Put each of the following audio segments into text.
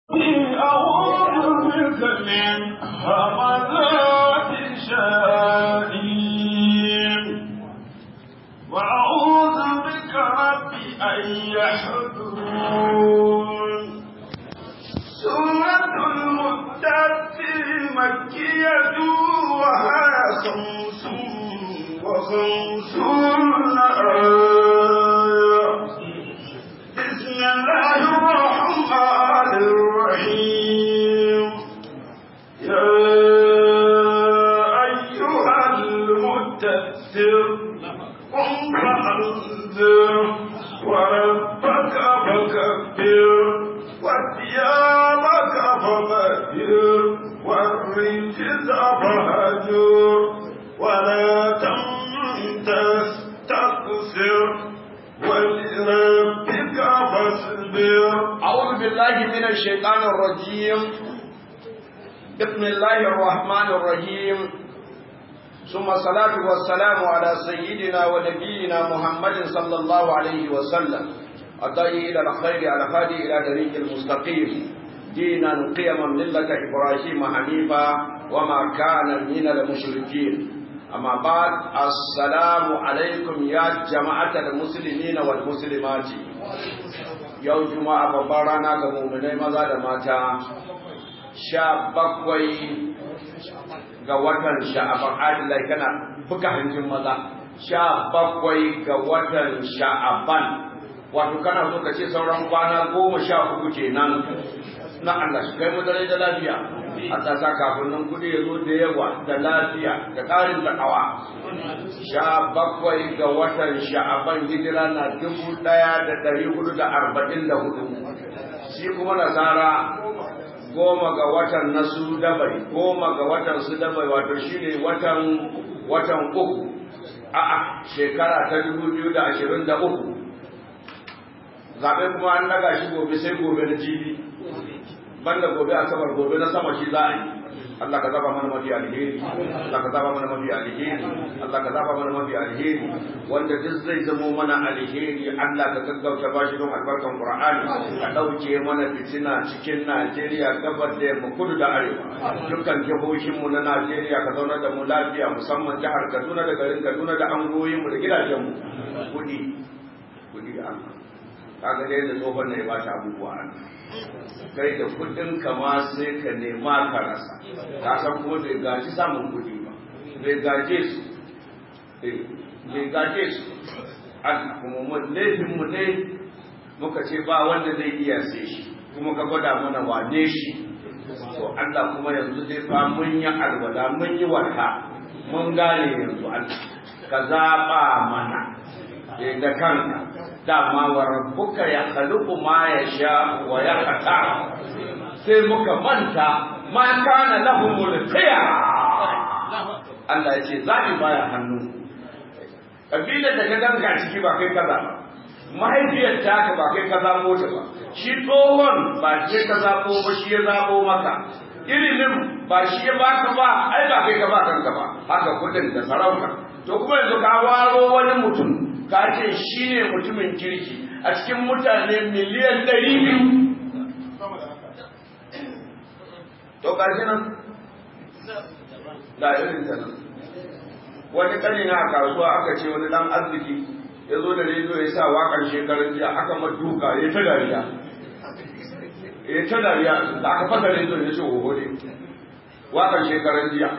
أعوذ بك من همزات الشياطين وأعوذ بك رب أن يحضرون. سورة المدثر مكية وهي 55 آية. بسم الله الرحمن الرحيم. يا أيها المدثر قم فأنذر وربك فكبر وثيابك فطهر والرجز فهجر ولا تمن تستكثر ولربك فاصبر. أعوذ بالله من الشيطان الرجيم. بسم الله الرحمن الرحيم. ثم الصلاة والسلام على سيدنا ونبينا محمد صلى الله عليه وسلم الداعي إلى الخير على الهادي إلى طريق المستقيم دينا قيما ملة إبراهيم حنيفا وما كان من المشركين. أما بعد، السلام عليكم يا جماعة المسلمين والمسلمات. يوم جمعة ببرانا كمؤمنين ماذا لماتا 17 ga watan sha'aban adilai kana buga hanjin maza 17 ga watan sha'aban, wato kana so ka ce sauran kwana 13 kenan na Allah shi kai mu da lafiya. Allah sa kafin nan kudi ya zo da yawa da lafiya da ƙarin takawa. 17 ga watan sha'aban hijira na 1444, shi kuma nasara 10 ga watan na Sudabai, 10 ga watan Sudabai wato shine watan uku shekara ta 2023. Zaɓe kuma an daga shi gobe sai gobe na jibi, banda gobe asabar, gobe na sama shi za a yi. Allah ka zaba mana mafi alheri, Allah ka zaba mana mafi alheri, Allah ka zaba mana mafi alheri, wanda duk zai zamo mana alheri Allah ka gaggauta bashi don albarkan Qur'ani. Ka dauke mana fitina cikin Najeriya, gabar da yamma, kudu da arewa, dukkan jihohin mu na Najeriya ka zauna da mu lafiya, musamman jihar Kaduna da garin Kaduna da angoyin mu da gidajen mu. Kudi da Allah kaga dai da tsohon ne ya ba shi abubuwa kai da kudin kama sai ka nema ka rasa, ka san kuma bai gaji samun kudi ba, bai gaje su Allah kuma mu laifin mu ne muka ce ba wanda zai iya sai shi, kuma ka gwada mana wane shi. To Allah kuma yanzu dai fa mun yi alwala mun yi warka mun gane yanzu Allah ka zaba mana da kanka. Dama wa rabbuka ya khaluqu ma yasha wa yaqta, sai muka manta ma kana lahumul khiyar. Allah ya ce zabi baya hannu. Kabilar da ka danka ciki ba kai kaza ba, mahaifiyar taka ba kai kaza mota ba, shi tsohon ba shi ka zabo ba, shi ya zabo maka. Ilimin ba shi ya baka ba, ai ba kai ka ba kanka ba, haka kudin da sarauta. To kuma yanzu ka waro wani mutum ka ce shi ne mutumin kirki a cikin mutane miliyan 200. To ƙarshe nan da irin ta nan wani ƙani na kasuwa aka ce wani ɗan arziki ya zo da rediyo ya sa waƙar shekarar jiya aka maduka ya ta dariya da aka fasa rediyo ya ce hoho ne waƙar shekarar jiya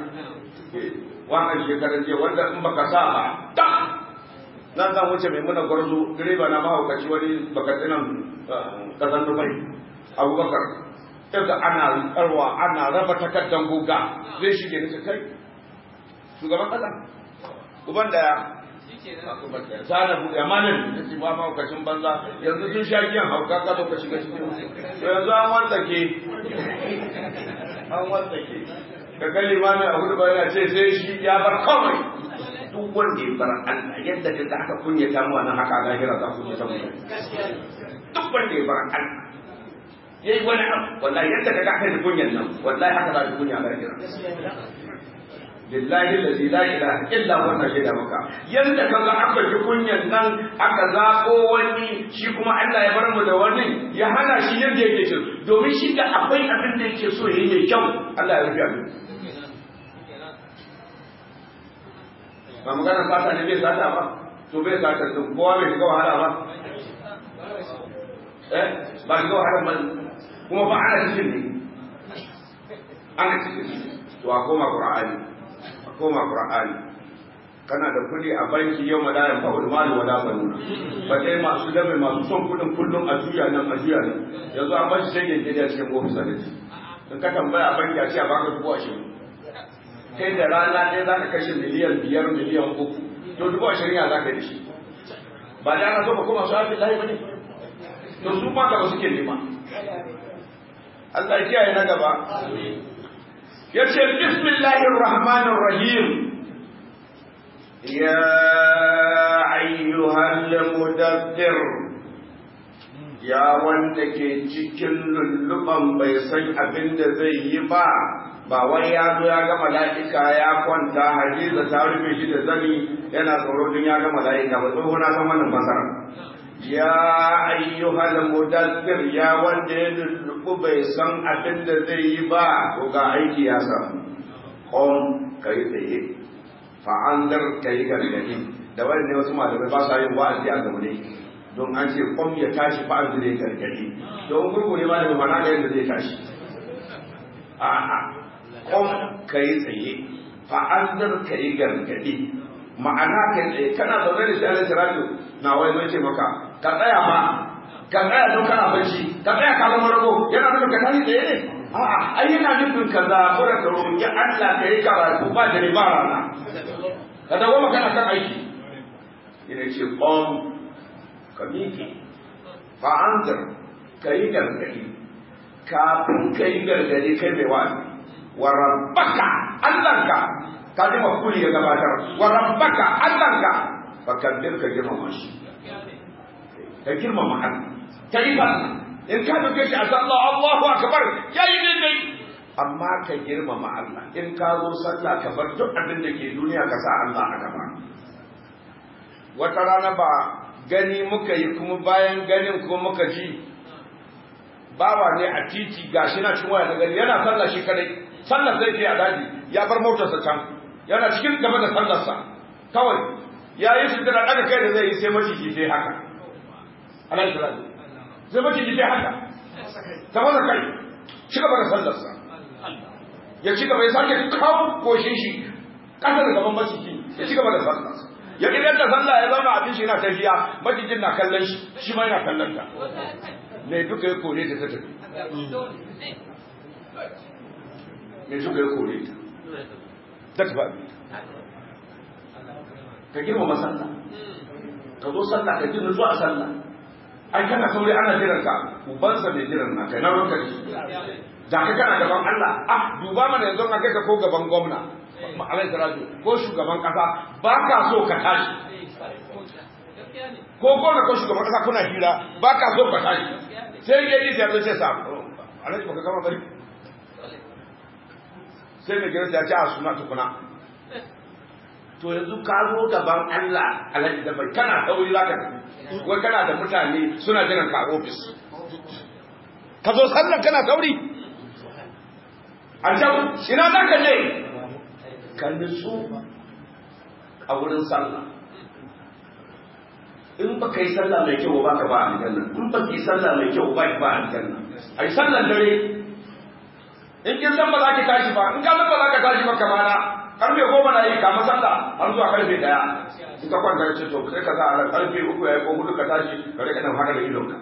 wanda in baka sa ba nan zan wuce mai muna gwarzo direba na mahaukaci wani bakatsinan kasan Dubai Abubakar, daga ana karwa ana raba takardar guga zai shige ni kai shugaban kasa uban daya sana buɗe amanin da ci ba mahaukacin banza yanzu sun sha giyan hauka ka zo ka shiga cikin yanzu an wantsake ka kalli mami a hudu bayan ce sai shi ya bar kawai. Duk wanda ya bar Allah yadda ka aka kunyata mu nan haka lahira za ku ta mu. Duk wanda ya bar Allah yayi wani abu wallahi yadda ka aka kunyan nan wallahi haka za ku kunya lahira. lillahi allazi la ilaha illa huwa shaida maka yanda kaga aka ji kunyan nan aka zako wani shi kuma Allah ya bar mu da wani ya hana shi yadda yake so domin shi da akwai abin da yake so yayi mai kyau Allah ya rufe abin ba magana fata ne bai sata ba to bai sata to kowa bai ga wahala ba ba ga wahala ba kuma ba ana cikin ne ana cikin to a koma Qur'ani kana da kudi a banki yau madayan fa'ul mali wala banuna ba dai masu dabe masu son kudin kullum a juya nan yanzu an bashi sai yake da cikin ofis da shi in ka tambaya a banki a ce a baka $20,000 kai da rana ɗaya za ka kashe miliyan 5 miliyan 3 to $20,000 ya za ka da shi ba da ana so ba kuma su hafi lahi ba ne to su ma gaba suke nema Allah ya kiyaye na gaba yace bismillahir rahmanir rahim ya ayyuhal mudaththir ya wanda ke cikin lulluban bai san abin da zai yi ba wai ya zo ya ga mala'ika ya kwanta hadiza ta rufe shi da zani yana tsoro din ya ga mala'ika ba tsoho na san wannan masara ya ayyuhal mudaththir ya wanda ya lullubu bai san abin da zai yi ba to ga aiki ya samu kai tsaye fa'andar kai gargadi da wani ne wasu malamai ba sa yin wa'azi a gamune don an ce ya tashi fa'andar ya gargadi don gurgure ma da mana ga yadda zai tashi a'a kai tsaye fa'andar kai gargadi ma'ana kai tsaye kana zaune da shi alaihi salatu na wai zai ce maka ka tsaya ba ka tsaya don kana bacci ka tsaya ka zama rago yana nufin ka tashi tsaye ne a'a ai yana nufin ka zabura ka roƙi Allah ka yi karatu ba da ba rana ka dawo magana kan aiki ina ce ka miƙe fa'andar ka yi gargadi kafin ka yi gargadi kai mai wani wa rabbaka Allahnka ka ji mafuli ya gabatar wa rabbaka Allahnka fa kabbir ka girmama shi ka girmama Allah ka yi ba in ka duke shi a sallah Allahu akbar yayi dai amma ka girmama Allah in ka zo sallah ka bar duk abin da ke duniya ka sa Allah a gaba wata rana ba gani muka yi kuma bayan ganin kuma muka ji bawa ne a titi gashi na cin waya da gani yana sallah shi kadai sallar zai ke a daji ya bar motarsa can yana cikin gaba da sallarsa kawai ya yi shi da daga kai da zai yi sai maciji sai haka alaihi salatu sai maciji sai haka ta wanda kai ci gaba da sallarsa ya ci gaba ya sake kawo koshin shi kasar da gaban maciji ya ci gaba da sallarsa ya idan da sallah ya zauna abin shi yana tafiya macijin na kallon shi shi ma yana kallon ta ne duka ya kore ta tafi ne duka ya kore ta tafi abin ka girmama sallah ka zo sallah ka jin zuwa sallah ai kana sauri ana jiran ka ubansa bai jiran na kai na lokaci da ka kana gaban Allah duba mana yanzu ka kai ka ko gaban gwamna alai salatu ko shugaban kasa ba ka so ka tashi ko gwamna ko shugaban kasa kuna hira ba ka so ka tashi sai ya yi sai ya sa alai ba ka gama bari sai mai gidan ya ce a suna tukuna to yanzu ka zo gaban Allah alhaji da bai kana sauri za ka tafi wai kana da mutane suna jiran ka a ofis ka zo sallan kana sauri a can ina za ka je ka nutsu a wurin sallah in ba ka yi sallah mai kyau ba ka ba aljanna in ba ka yi sallah mai kyau ba ka ba aljanna a yi sallan dare in kin san ba za ki tashi ba in ka san ba za ka tashi ba kamana karfe 10 na yi kama sallah har zuwa karfe 1 in ka kwanta ce to sai ka sa a karfe 3 yayi ko 4 ka tashi ka rika nan haka da idonka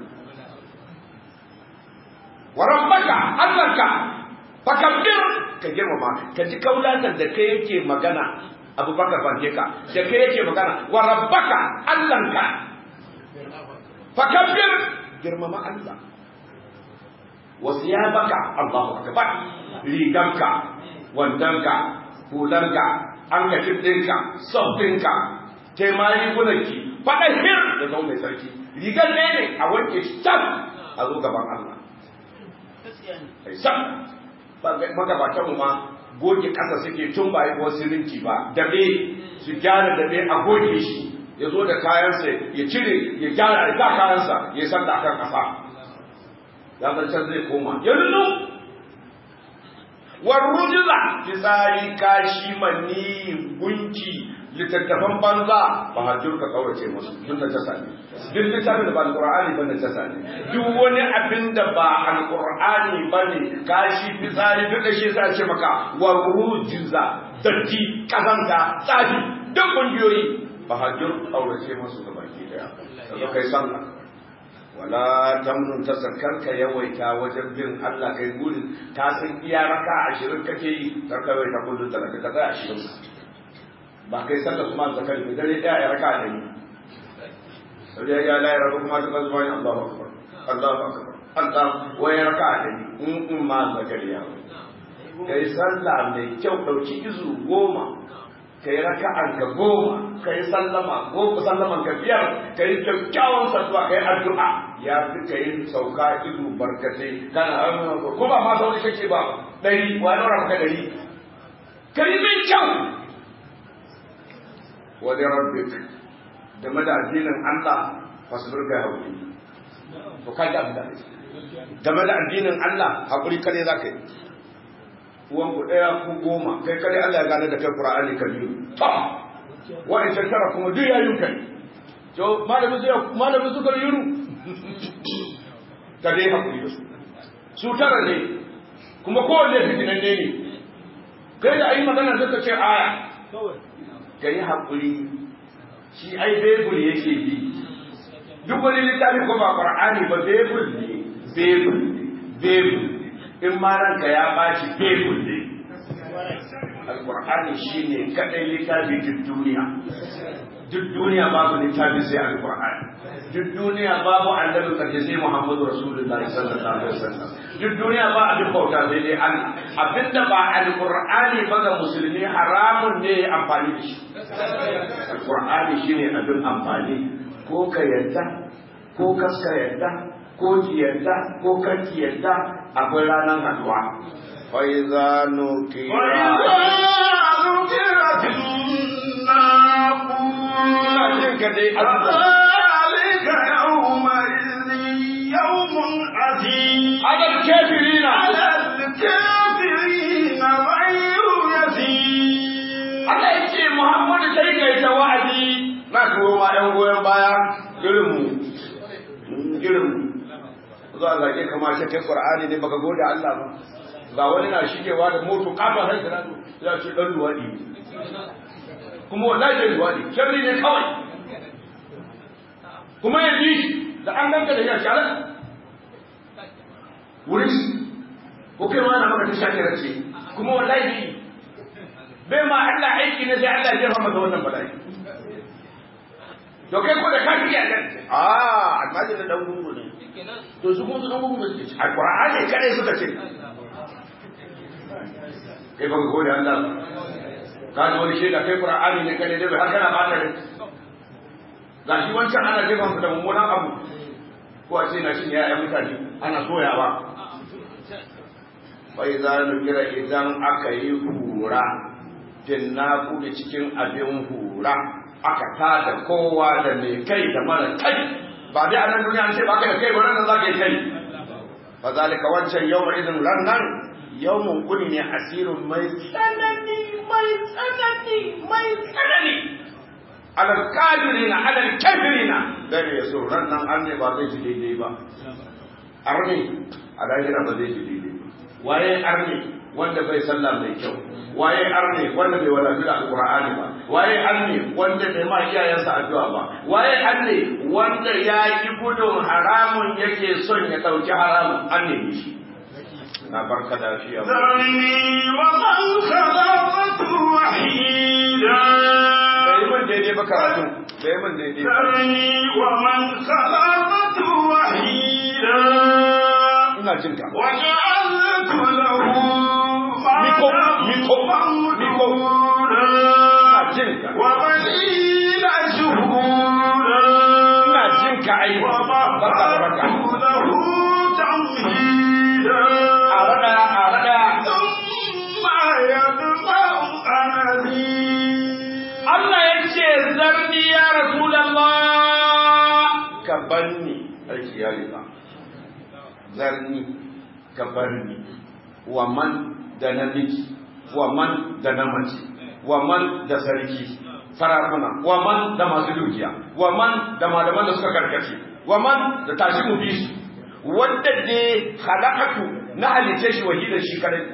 wa rabbaka allaka fakabbir ka girmama ka ji kaulatar da kai yake magana abubakar fanke ka da kai yake magana wa rabbaka allaka fakabbir girmama Allah wa siyabaka Allahu akbar riganka wandanka hulanka an ka ɗinka sautinka taimayi gunanki faɗa hir da zau mai sarki rigar ne a wanke shi can a zo gaban Allah sam magabatan mu ma goge ƙasa suke tun ba yi wasu rinki ba dabe su gyara dabe a goge shi ya zo da kayansa ya cire ya gyara da kayansa ya sanda kan ƙasa ya zancen zai koma ya lullu warrujiza fitsari kashi manni gunki littattafan banza ba hajjur ka kaurace musu duk na jasa ne duk littafin da ba alqur'ani ba na jasa ne duk wani abin da ba alqur'ani ba ne kashi fitsari duk da shi sai ce maka warrujiza datti kazanta tsafi duk kungiyoyi ba hajjur kaurace musu da baki daya kaga kai sallah wala tamnun tasakkar ka yawaita wajen bin Allah kai gurin ka san iya raka 20 kake yi karka wai ta kullun talaka ka tsaya 20 ba kai sallar kuma zakar da dare daya ya raka da ni sai ya la rabu kuma ta zuwa ya Allahu akbar Allahu akbar Allah wai raka da ni in ma zakar ya kai sallah mai kyau dauki izu 10 kai raka'an ka 10 kai sallama 10 sallaman ka 5 kai kyakkyawan saddu'a kai addu'a ya fi kai sauka izu barkatai kana ko ba ma sauri kake ba 100 wani ranka 100 kai min kyau wa li rabbik game da addinin Allah fasbir ga hakuri to kai da abin game da addinin Allah hakuri kare zaka yi uwan ku daya ku 10 kai kare Allah ya gane da kai Qur'ani ka biyu to wa'in tara kuma duk yayin kai to malamin su kare yuru ka dai hakuri da su tara ne kuma kowanne fitinan ne kai da ayi magana zaka ce aya ka yi haƙuri shi ai bebul yake bi duk wani littafi ko ba ƙwar'ani ba bebul ne in ma ranka ya baci bebul ne alƙwar'ani shi ne kaɗai littafi duk duniya babu littafi sai alƙwar'ani duk duniya babu annabi kace sai Muhammadu Rasulullahi sallallahu alaihi wasallam duk duniya ba abin bauta sai dai Allah abinda ba alqur'ani ba ga musulmi haramun ne amfani da shi alqur'ani shine abin amfani ko ka yarda ko kaska yarda ko ki yarda ko kanki yarda akwai ranar haduwa fa iza nukira ka dai على الكافرين غير يسير Allah ya ce Muhammadu sai kai ta wa'azi na turo ma ɗan goyon baya irin zuwa zage kama shi kai Qur'ani ne baka gode Allah ba ga wani na shigewa da moto kafa har da ya ce dan luwadi kuma wallahi dan luwadi sharri ne kawai kuma ya ji da an danka da ya shara wurin ko kai ma na maka ta shakira ce kuma wallahi bai ma Allah aiki ne sai Allah ya jefa maka wannan bala'i to kai ko da ka kiyaye nan almaji da dan gungu ne to su kuma su dan gungu ne alqur'ani kare suka ce kai ba ko da Allah ka ji wani shaida kai qur'ani ne kare dai har kana bata ne gashi wancan ana jefa maka da mummunan abu ko a ce na shin ya'ya mutane ana soyawa bai za mu kira idan aka yi hura tinnaku da cikin abin hura aka tada kowa da mai kai da mara kai ba dai anan duniya an ce ba ka da kai ba nan za ka yi kai fa zalika wancan yawma idan rannan yawmun kuni ne asirun mai tsanani alal kafirina alal kafirina gare ya so rannan an ne ba zai ji daidai ba arni a lahira ba zai ji daidai ba waye arni wanda bai sallah mai kyau waye arni wanda bai wadatu da alqur'ani ba waye arni wanda bai ma iyayensa addu'a ba waye arni wanda ya yi gudun haramun yake son ya dauki haramun arni shi na barka da shi ya zarni wa man khalaqatu wahida bai mun daidai ba karatu bai mun daidai zarni wa man khalaqatu wahida ina jin ka waja'altu lahu miko ina jin ka wa banina shuhura ina jin ka ai barka lahu tamhida arada thumma ka banni aiki ya riga zarni ka barni wa man da namiji wa man da namace wa man da sarki farakuna wa man da masu dukiya wa man da malaman da suka karkace wa man da tashi mu bi su wanda ne halakatu na halice shi wahida shi kadai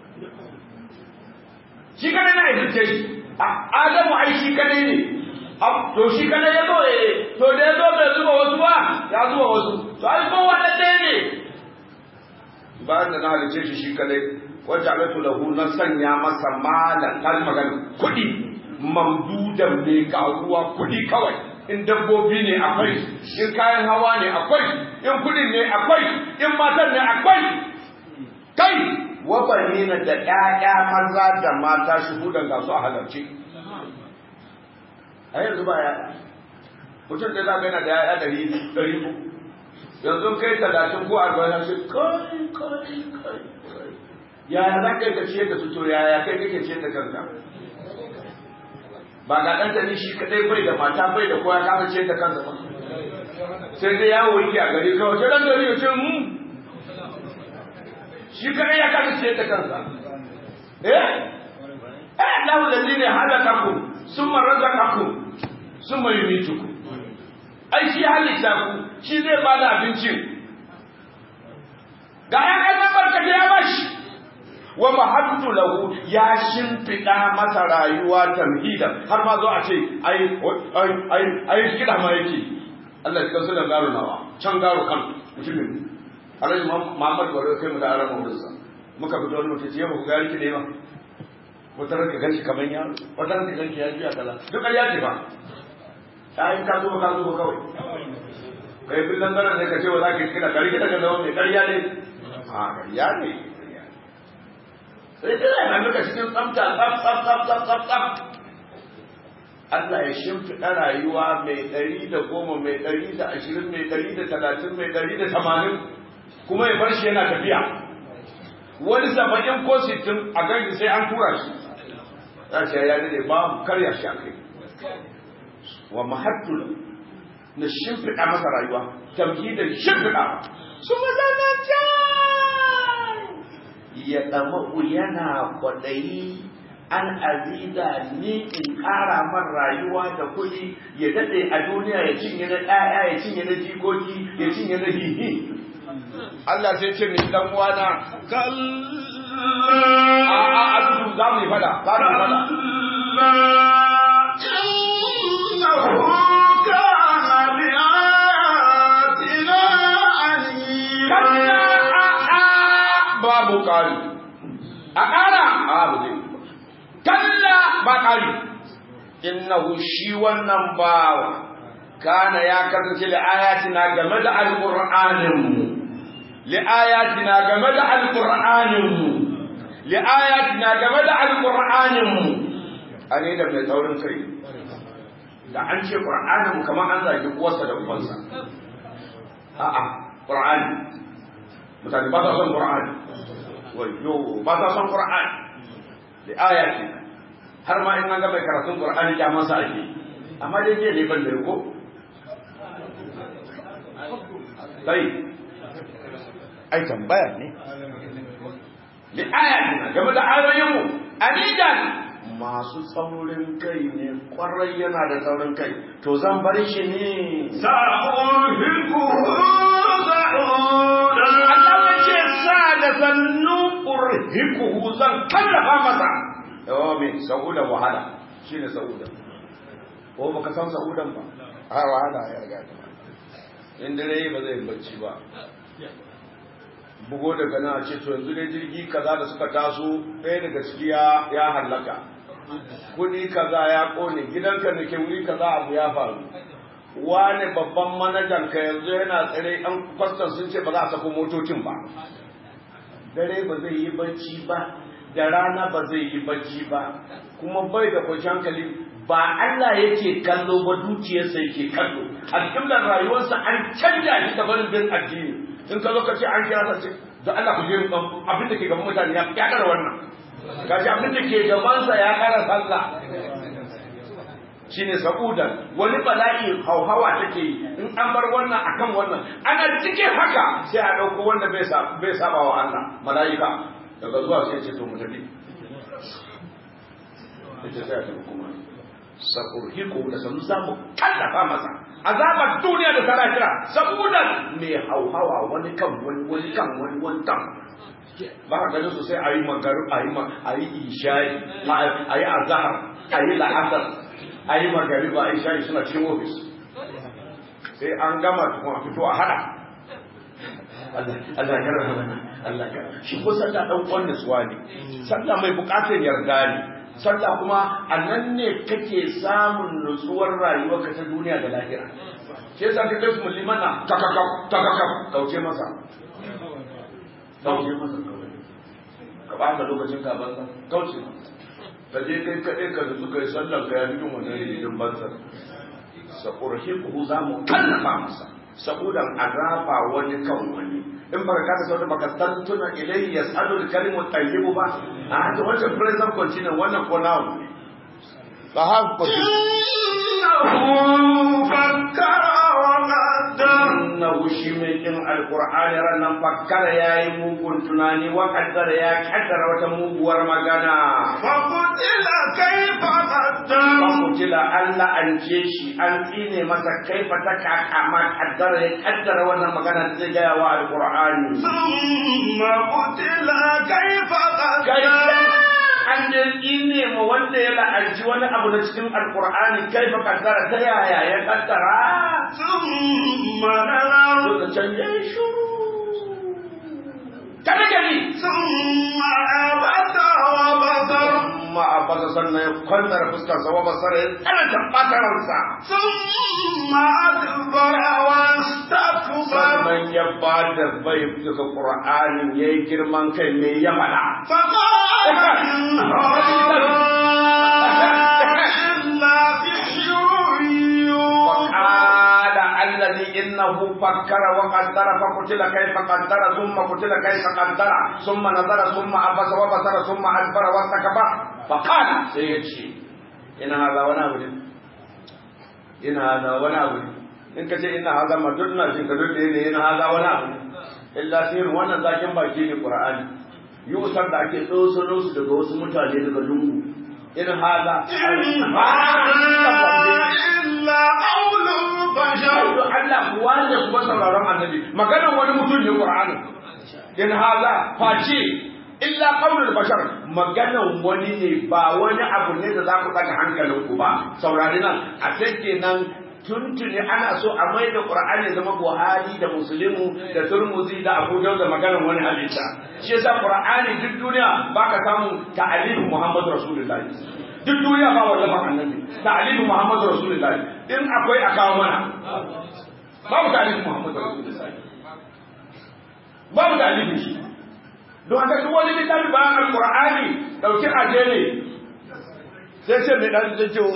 na halice shi Adamu ai shi kadai ne to shi kadai ya zo to da ya zo bai zuba wasu ba ya zuba wasu to ai ko wanda ɗaya ne bayan da na halice shi shi kadai wacce alatu lahu na sanya masa malan ta magana kuɗi mamdudan ne ga ruwa kuɗi kawai in dabbobi ne akwai in kayan hawa ne akwai in kuɗin ne akwai in matan ne akwai kai wabanina da ƴaƴa maza da mata shuhudan ga su a halarci a yanzu ba ya mutum da zaka yana da ƴaƴa 100 yanzu kai 30 ko 40 sai kai yaya za ka yi ka ciyar da su to yaya kai kake ciyar da kanka ba ga ɗan tani shi kadai bai da mata bai da kowa kama ciyar da kansa ba sai dai yawo yake a gari kawai sai ɗan gari ya ce shi kadai ya kama ciyar da kansa Allahu lalzine halakakum summa razaqakum summa yumitukum ai shi halitta ku shi zai bada abincin ga ƴan barkata ya bashi wa mahattu lahu ya shimfida masa rayuwa tamhida har ma zo a ce ai kida ma yake Allah ya kansa da garo nawa can garo kan mutumin Alhaji Muhammad Baro kai mu da arama wurin sa muka fito wani mutum ce ba ku gari ki ne ba wata ranka ganshi kaman yaro wata ranka ganshi ya juya kaza duk ƙarya ce ba ai ka zo kawai kai billan garan ne ka ce wa zaka kida gari kida ga zama mai ƙarya ne a ƙarya ne sai dai yana duka cikin tsafta tsaf Allah ya shimfiɗa rayuwa mai 110 mai 120 mai 130 mai 180 kuma ya bar shi yana tafiya wani 70 ko 60 a gari sai an tura shi ya ce ya dade ba karya shi a kai wa mahattul na shimfiɗa masa rayuwa tamhidin shimfiɗa su mazananta ya ɗama'u yana kwaɗayi an azida ni in ƙara man rayuwa da kuɗi ya daɗe a duniya ya cinye na ɗaya ya cinye na jikoki ya cinye na hihi Allah sai ce mai ɗan uwana a abu za mu yi fada za mu yi fada babu ƙari a ƙara abu zai kalla ba ƙari innahu shi wannan bawa kana ya kasance li'ayatina game da alƙur'aninmu li'ayatina game da alƙur'aninmu li'ayatina game da alƙur'aninmu ane da mai tsaurin kai da an ce ƙur'aninmu kamar an zagi uwarsa da ubansa a'a ƙur'ani mutane ba sa son ƙur'ani wayo ba sa son ƙur'ani li'ayatina har ma in an ga mai karatun ƙur'ani kyamansa ake amma dai je ne ban da ko sai ai tambaya ne li ayatina game da ayoyinmu anidan masu tsaurin kai ne kwarai yana da tsaurin kai to zan bar shi ne sa'urhiku Allah ce sa da sannu urhiku zan kallafa masa yawa me sauda wahala shine sauda ko baka san saudan ba a wahala ya ga in dare ba zai bacci ba bugo daga nan a ce to yanzu dai jirgi kaza da suka taso ɗaya daga ciki ya hallaka kuɗi kaza ya ƙone gidanka da ke wuri kaza abu ya faru wane babban manajan ka yanzu yana tsare ɗan kwastan sun ce ba za a sako motocin ba dare ba zai yi bacci ba da rana ba zai yi bacci ba kuma bai da kwanciyar hankali ba Allah yake kallo ba dukiyarsa yake kallo a cikin rayuwarsa an canja shi da barin bin addini in ka zo ka ce an kira ce da Allah ku je abin da ke gaban mutane ya kara wannan gashi abin da ke gabansa ya kara sallah shine sa'udan wani bala'i hauhawa take yi in an bar wannan akan wannan ana cikin haka sai a dauko wanda bai saba wa Allah malaika daga zuwa sai ce to mu tafi ita sai ta kuma sakurhiku da sanu zamu kallafa masa azabar duniya da lahira saboda mai hauhawa wani kan wani kan wani kan ba ka ganin su sai ayi magaru ayi isha'i ayi azhar ayi la'asar ayi magariba ayi isha'i suna cikin office sai an gama kuma fito a hada Allah ya rahama Allah ya shi ko sallah dan wannan suwa ne sallah mai bukatar yarda ne sallah kuma annan ne kake samun nutsuwar rayuwarka ta duniya da lahira shi yasa kake su limana takakam kauce masa ka ba ta lokacin ka banza kauce ka je kai kaɗai ka da suka yi sallar ka ya fi yin wannan rijin banza saƙurhiku za mu kallafa masa saboda azaba wani kan wani in baka kasa sauran baka tantuna ilayhi yas'alu al-kalimu tayyibu ba a haka wancan present continuous wannan ko now ba ha ko innahu shi mai kin alqur'ani ranan fakkara yayi mugun tunani wa kaddara ya kaddara wata muguwar magana fa qutila kayfa qaddara kutila Allah an ce shi an tsine masa kaifa ta kakama kaddara ya kaddara wannan magana da zai gaya wa alqur'ani thumma qutila kayfa qaddara an ne ma wanda ya la'anci wani abu na cikin alkur'ani kai fa kaddara ta yaya ya kaddara thumma nazar to da canje shuru kada gani thumma abasa wa basar thumma abasa sannan ya kwantar fuskar sa wa basar ya tsananta bataransa thumma adbara wa istakbar sannan ya bada bai daga qur'anin yayi girman kai me ya fada إنه فكر وقدر فقتل كيف قدر ثم قتل كيف قدر ثم نظر ثم عبس وبصر ثم أدبر واستكبر فقال سيدشي إن هذا ونابل إن هذا ونابل إن كتير إن هذا ما تدنا في كدر إن هذا ونابل إلا سير وانا ذاكين باكين القرآن يوسف ذاكين دوسنوس دوس متالي دلونgu إن هذا إلا قول بشر Allah kuwa da kuma sauraron annabi maganar wani mutum ne Qur'ani in haza face illa qaulul bashar maganar wani ne ba wani abu ne da za ku daga hankalinku ba saurari nan a take nan tuntuni ana so a mai da Qur'ani zama Buhari da Muslimu da Turmuzi da Abu Dawud da maganar wani halitta shi yasa Qur'ani duk duniya baka samu ta'alifin Muhammad Rasulullahi duk duniya ba wallafa annabi ta'alifin Muhammad Rasulullahi in akwai a kawo mana babu ta'alifin Muhammad Rasulullahi babu ta'alifin shi don haka duk wani littafi bayan Al-Qur'ani dauki aje ne sai mai dan zai ce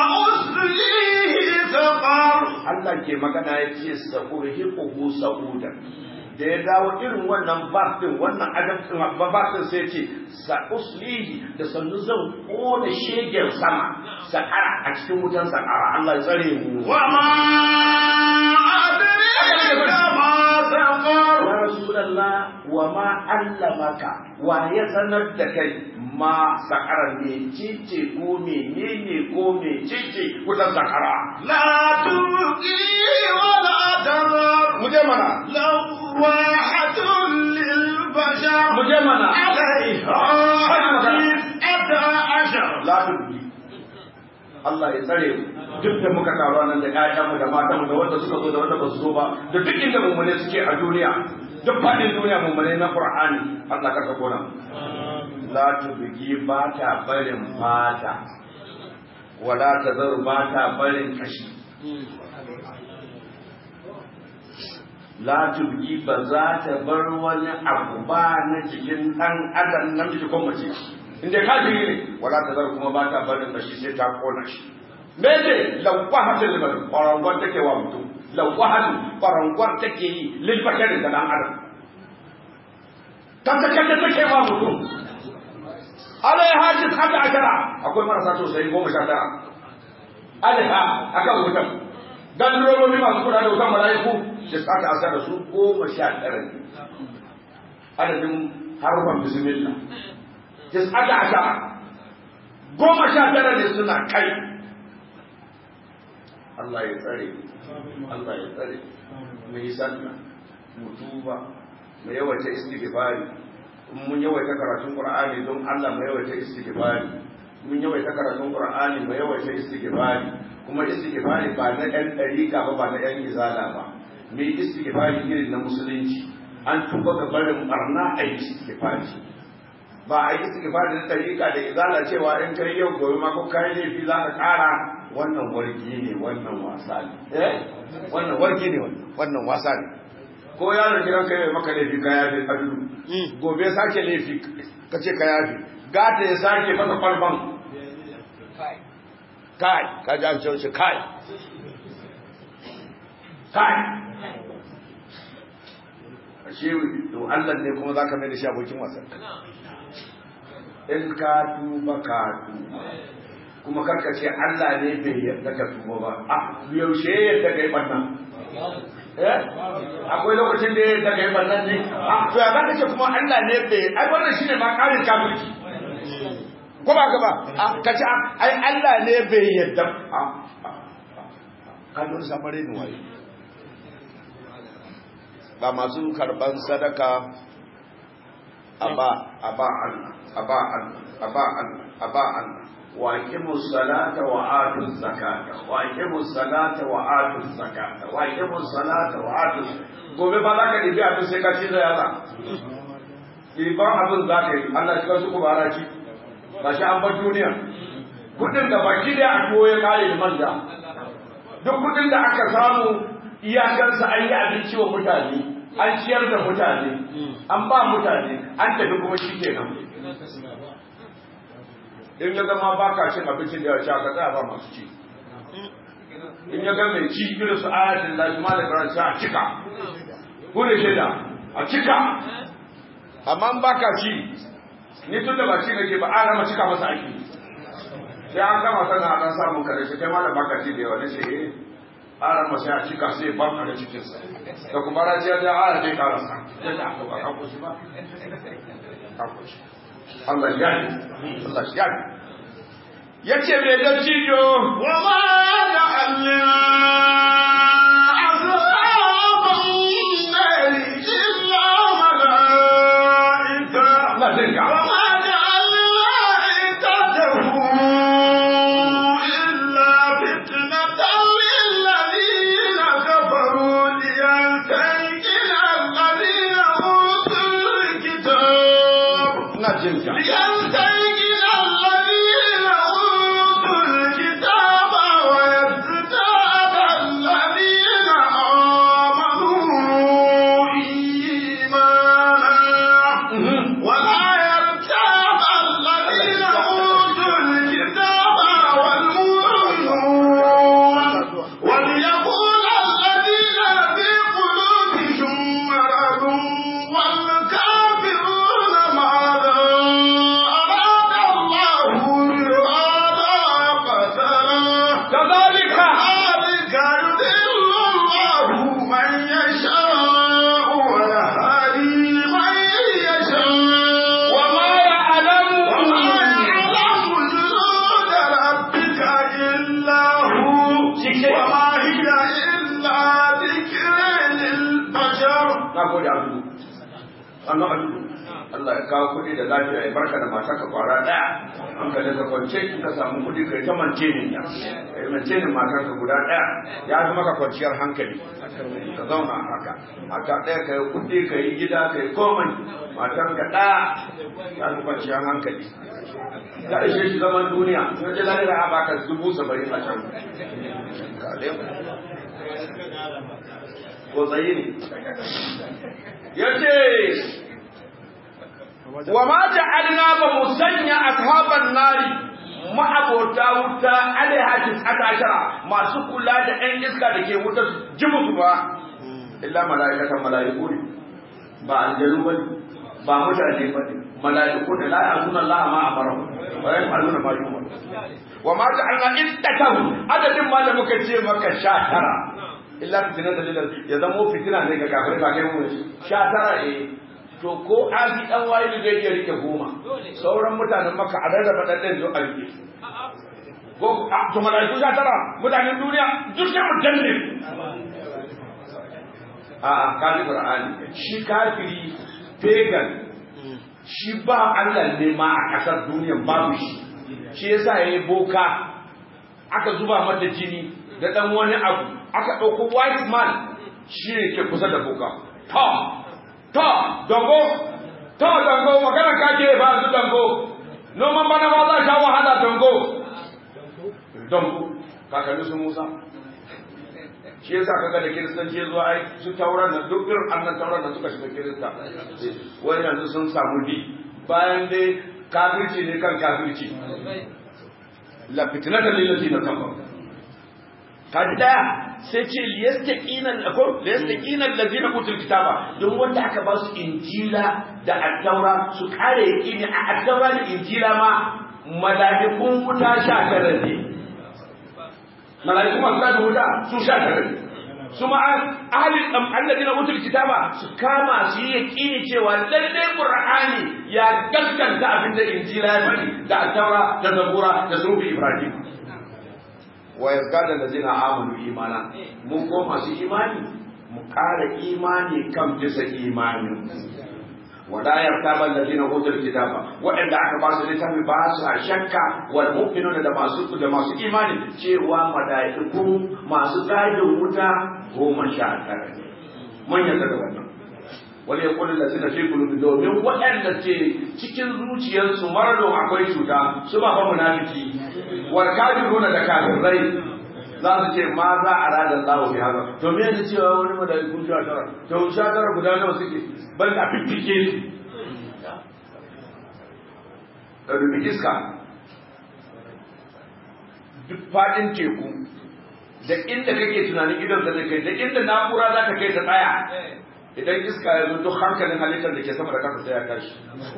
Allah ke magana yake sa'urhiquhu sa'udan da ya dawo irin wannan batin wannan adabtin batin sai ce sa'uslihi da sannu zan kona shegen sama sakara a cikin wutan sakara Allah ya tsare mu wa ma adraka ma saqar ya rasulullah wa ma allamaka wa ya sanar da kai ma sakara ne cice ko menene ko mecece wutan sakara la tubqi wa la tadhar muje mana lawahatun lil bashar muje mana alaiha ashar la tubqi Allah ya tsare mu duk da muka taru nan da ƴaƴanmu da matanmu da wanda suka zo da wanda ba su zo ba da duk inda mummune suke a duniya duk faɗin duniya mummune na Qur'ani Allah ka sako nan la tubqi ba ta barin fata wala tazaru ba ta barin kashi la tubqi ba za ta bar wani abu ba na cikin dan adam namiji ko mace inda kafiri ne wala tazaru kuma ba ta barin kashi sai ta kona shi mene lawahatul liman farangon take wa mutum lawahatu farangon take yi lil bashari da dan adam kanta take wa mutum alai hajis hada akara akwai marasa sosai 19 alha akan wutan gandurobi masu kula da wutan mala'iku da aka asa da su 19 adadin harfan bismillah tis'ata ashara 19 ne suna kai Allah ya tsare Allah ya tsare mu yi sallah mu tuba mu yawaita istighfari mun yawaita karatun Qur'ani don Allah mu yawaita istighfari mun yawaita karatun Qur'ani mu yawaita istighfari kuma istighfari ba na ɗan ɗariƙa ba na ɗan izala ba mu yi istighfari irin na musulunci an tuba ga barin barna a yi istighfari ba a yi istighfari na ɗariƙa da izala cewa in kai yau gobe ma ko kai laifi za ka ƙara wannan wargi ne wannan wasa ne wannan wargi ne wannan wasa ne ko yaron gidan kai mai maka laifi ka yafe adudu gobe sake laifi ka ce ka yafe gata ya sake maka kwalban kai ka ji an ce shi kai ashe to Allah ne kuma zaka mai da shi abokin wasa in ka tuba kuma karka ce Allah ne bai yarda ka tuba ba yaushe yadda kai bannan akwai lokacin da ya daga yi bannan ne to ya zaka ce kuma Allah ne bai ai wannan shine ma karin kafirci ko ba ka ba ka ce ai Allah ne bai yadda ka don samare ni waye ba masu karban sadaka aba وأقيموا الصلاة وآتوا الزكاة وأقيموا الصلاة وآتوا الزكاة وأقيموا الصلاة وآتوا gobe ba za ka ɗibi abin sai ka ci da yara ɗiban abin za ka yi Allah shi kansu kuma haraci ba shi an bar duniya kudin da baki da a tuwo ya kare da manja duk kudin da aka samu iyakarsa an yi abinci wa mutane an ciyar da mutane an ba mutane an tafi kuma shi kenan in ya zama ba ka cin abincin da ya ci aka tsaya ba masu ci in ya ga mai ci irin su ayatin lafi ma da karanci a cika ko da shaida a cika amma ba ka ci ni tun da ba ci nake ba an rama cika masa aiki sai an gama sana a ɗan samun kare shi kai ma da ba ka ci da yawa na ce an rama sai a cika sai ban kare cikinsa da kuma rajiya da ara dai karasa sai da aka ba ka kushi ba ka kushi Allah ya yi, Allah ya yi. Ya ce mai dattijo, wa ma da Allah azaban nari illa malaika. Allah zai ga. Wa ma da Allah ikadahu illa fitnatan lil ladina kafaru liyantankila alladhina utul kitab. Ina jin ka. ليستيقن الذين أوتوا الكتاب ويزداد الذين آمنوا إيمانا ولا يرتاب الذين أوتوا الكتاب والمؤمنون وليقول الذين في قلوبهم مرض والكافرون ماذا كذلك يضل الله من يشاء ويهدي من يشاء وما يعلم جنود ربك إلا هو وما هي إلا ذكر للبشر. نقول يا عبدو أنا عبدو Allah ya kawo kuɗi da lafiya ya barka da matarka kwara ɗaya hankalin ka kwance ka samu kuɗi kai ta mance ne ya kai mance ne matarka guda ɗaya ya fi maka kwanciyar hankali ka zauna haka mata ɗaya ka yi kuɗi ka yi gida ka yi komai matarka ɗaya ya fi kwanciyar hankali ka ishe shi zaman duniya sai dai lalai a baka 70,000 a can ko tsayi ne ya ce wa ma ja'alna ba musanya ashaban nari ma'abota wuta alaiha 19 masu kula da ɗan iska da ke wuta jimusu ba illa mala'ikatan mala'iku ne ba aljanu ba ba mutane ba ne malaiku da la ya'zuna Allah ma amara wa yaf'aluna ma yu'mar wa ma ja'alna iddatahu adadin ma da muka ce maka 19 illa fitina dalilin ya zama fitina ne ga kafirai ba kai mu 19 to ko abi dan wayi zai iya rike 10 sauran mutanen maka a rarraba dadin zo a rike ko to malaiku 19 mutanen duniya duk sai mu danne kafin Qur'ani shi kafiri pagan shi ba Allah ne ma a kasar duniyan babu shi yasa yayi boka aka zuba mata jini da dan wani abu aka dauko white man shi ne ke kusa da boka dongo magana kake ba su dongo noman bana ba za sha wahala dongo kakanni su Musa shi yasa kaga da kiristanci ya zo ai su tauran da duk irin annan tauran da suka shiga kirista wai yanzu sun samu bi bayan dai kafirci ne kan kafirci la fitna da lillahi na kafa kaji daya sai ce liyastaqina allazina utul kitaba don wanda aka ba su injila da at-taura su kare yaqini a at-taura da injila ma malaikun wuta 19 ne malaiku masu da wuta su 19 su ma ahli alladina utul kitaba su kama su yi yaqini cewa lalle qur'ani ya gaskanta abinda injila ya faɗi da at-taura da zabura da sufi ibrahim wa yazkada allazina amanu imana mun ko masu imani mu ƙara imani kan bisa imanin wala yartaba allazina utul kitaba waɗanda aka ba su littafi ba su shakka wal mu'minuna da masu imani cewa malaiku masu gadin wuta 19 mun yarda da wannan wal yaqul allazina fi qulubihim domin waɗanda ce cikin zuciyarsu maradon akwai cuta su ba munafiki wal kafiruna da kafirai za su ce ma za a rada Allah bi haka to me ne cewa wani malaiku 19 to 19 guda nawa suke ban da fiffike su da rubi iska duk fadin teku da inda kake tunanin gidan da kai da inda na'ura za ta kai ta tsaya idan iska ya zo duk hankalin halittar da ke sama da kasa sai ya tashi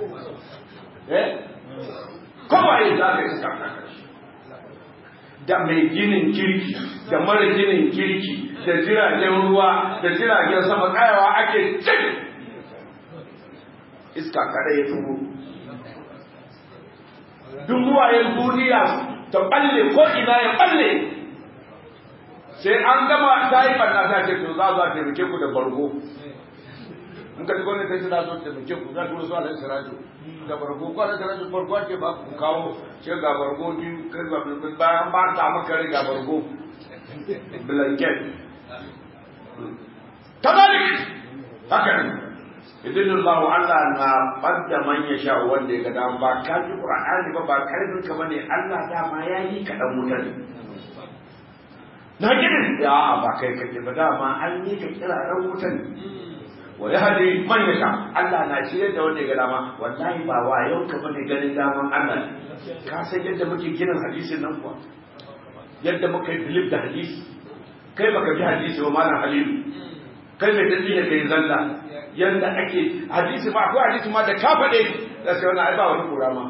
kawai za ka yi iska ta tashi da mai ginin kirki da mara ginin kirki da jiragen ruwa da jiragen sama tsayawa ake cikin iska kada ya turo duk ruwayen duniya ta balle ko ina ya balle sai an gama ta yi barna ta ce to za a taimake ku da bargo in ka ji gwamnati ta ce za su taimake ku za su wasu alayin sirajo da bargo ko alayin sirajo bargo ake ba ku kawo ce ga bargo biyu kai ba bayan ba ta maka ga bargo blanket tabalik haka ne idan Allah na fadda man ya sha wanda ya ga dan ba ka ji Qur'ani ba karfin ka bane Allah dama yayi ka dan mutane na gidan ya ba kai kake ba dama an yi ka kira ran mutane wa yahdi man ya sha Allah na shirye da wanda ya ga dama wallahi ba wa yau ka bane ganin daman Allah ka san yadda muke ginin hadisin nan kuwa yadda muka yi bilib da hadisi kai baka ji hadisi ba malam Halilu kai mai dalili kai zalla yanda ake hadisi ma akwai hadisi ma da ka faɗe da sai wannan ai ba wani kura ma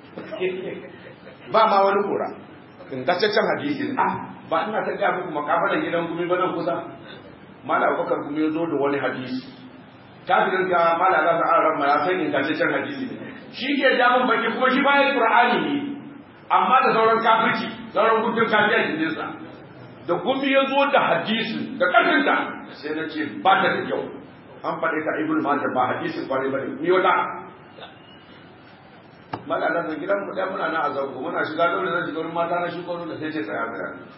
ba ma wani kura in gaskaccen hadisi ba ina ta ga muku makabalan gidan gumi ba nan kusa malam Abubakar gumi ya zo da wani hadisi kafirin ka malam za ta arama ya san in gaskaccen hadisi shi ke jamin baki kuma shi bayan Qur'ani ne amma da sauran kafirci sauran gudun kafiyar jinsa da gumi ya zo da hadisi da ƙarfinta sai na ce ba ta da kyau an faɗi ta ibn majah ba hadisin kwarai ba ne ni wata mala nan gidan mu dai muna na azabu muna shiga dole zan shiga wurin mata na shigo da sai ce tsaya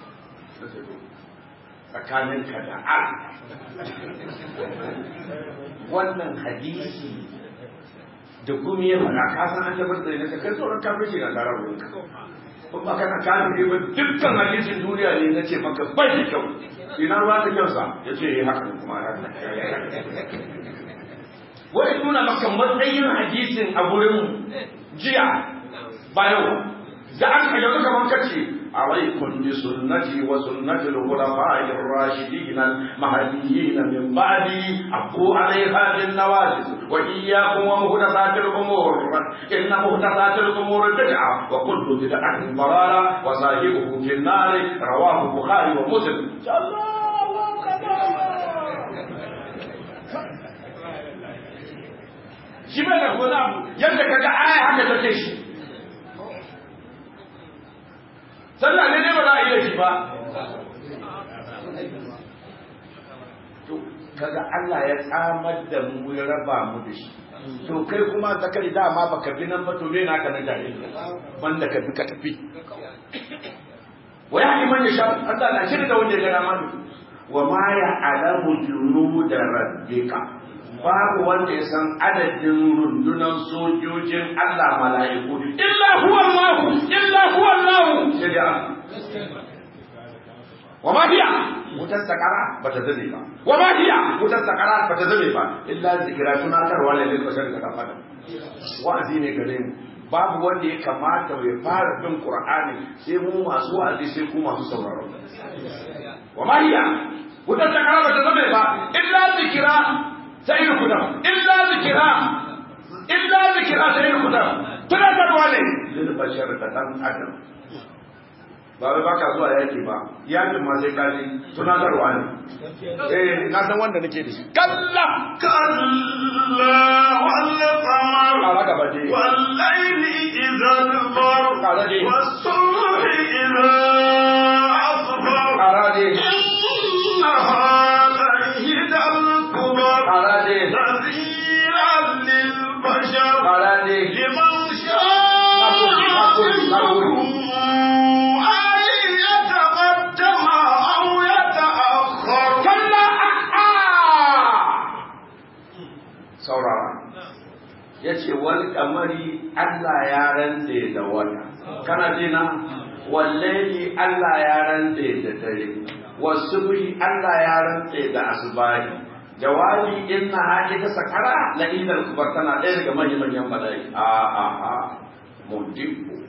tsakanin ka da Allah wannan hadisi da gumi ya faɗa ka san an tabbatar da kai sauran kafirci na tare wurin ka kuma kana kafiri ba dukkan hadisin duniya ne nace maka bai da kyau ina ruwa ta kyansa ya ce yi haka kuma wani nuna maka matsayin hadisin a gurin jiya ba yau da aka yau kamar kace عليكم بسنتي وسنة الخلفاء الراشدين المهديين من بعدي عضوا عليها بالنواجذ وإياكم ومحدثات الأمور إن محدثات الأمور بدعة وكل بدعة ضلالة وصاحبه في النار رواه البخاري ومسلم. shi bai da wani abu yadda ka ga aya haka take shi sallah ne ba za a iya shi ba to kaga Allah ya tsamar da mu ya raba mu da shi to kai kuma zakari dama baka bi nan ba to me naka na jahili banda ka bi ka tafi wa ya man yasha Allah na shirya da wanda ya gana mana wa ma ya alamu junud rabbika babu wanda ya san adadin rundunan sojojin Allah mala'iku illa huwa Allah sai da wa ma hiya wutar sakara bata zame ba wa ma hiya wutar sakara bata zame ba illa zikra tunatarwa ne lil bashar da kafa wa'azi ne gare mu babu wanda ya kamata ya fara bin Qur'ani sai mu masu wa'azi sai ku masu sauraro wa ma hiya wutar sakara bata zame ba illa zikra sai rukuda illa zikra sai rukuda tunatarwa ne lil bashar da dan adam ba wai baka zuwa yaki ba yakin ma sai kaji tunatarwa ne na san wanda nake da shi kalla wal qamar ala gaba dai wal layli idhal bar ala dai was subhi idha asfar ala dai innaha lahidan kubar ala dai nadhiran lil bashar ala dai liman sha'a saurara ya ce wal kamari Allah ya rantse da wata kana ji na wallahi Allah ya rantse da dare wasubhi Allah ya rantse da asbahi jawabi inna hadita sakara la idal kubar tana ɗaya daga manyan manyan bala'i mudibu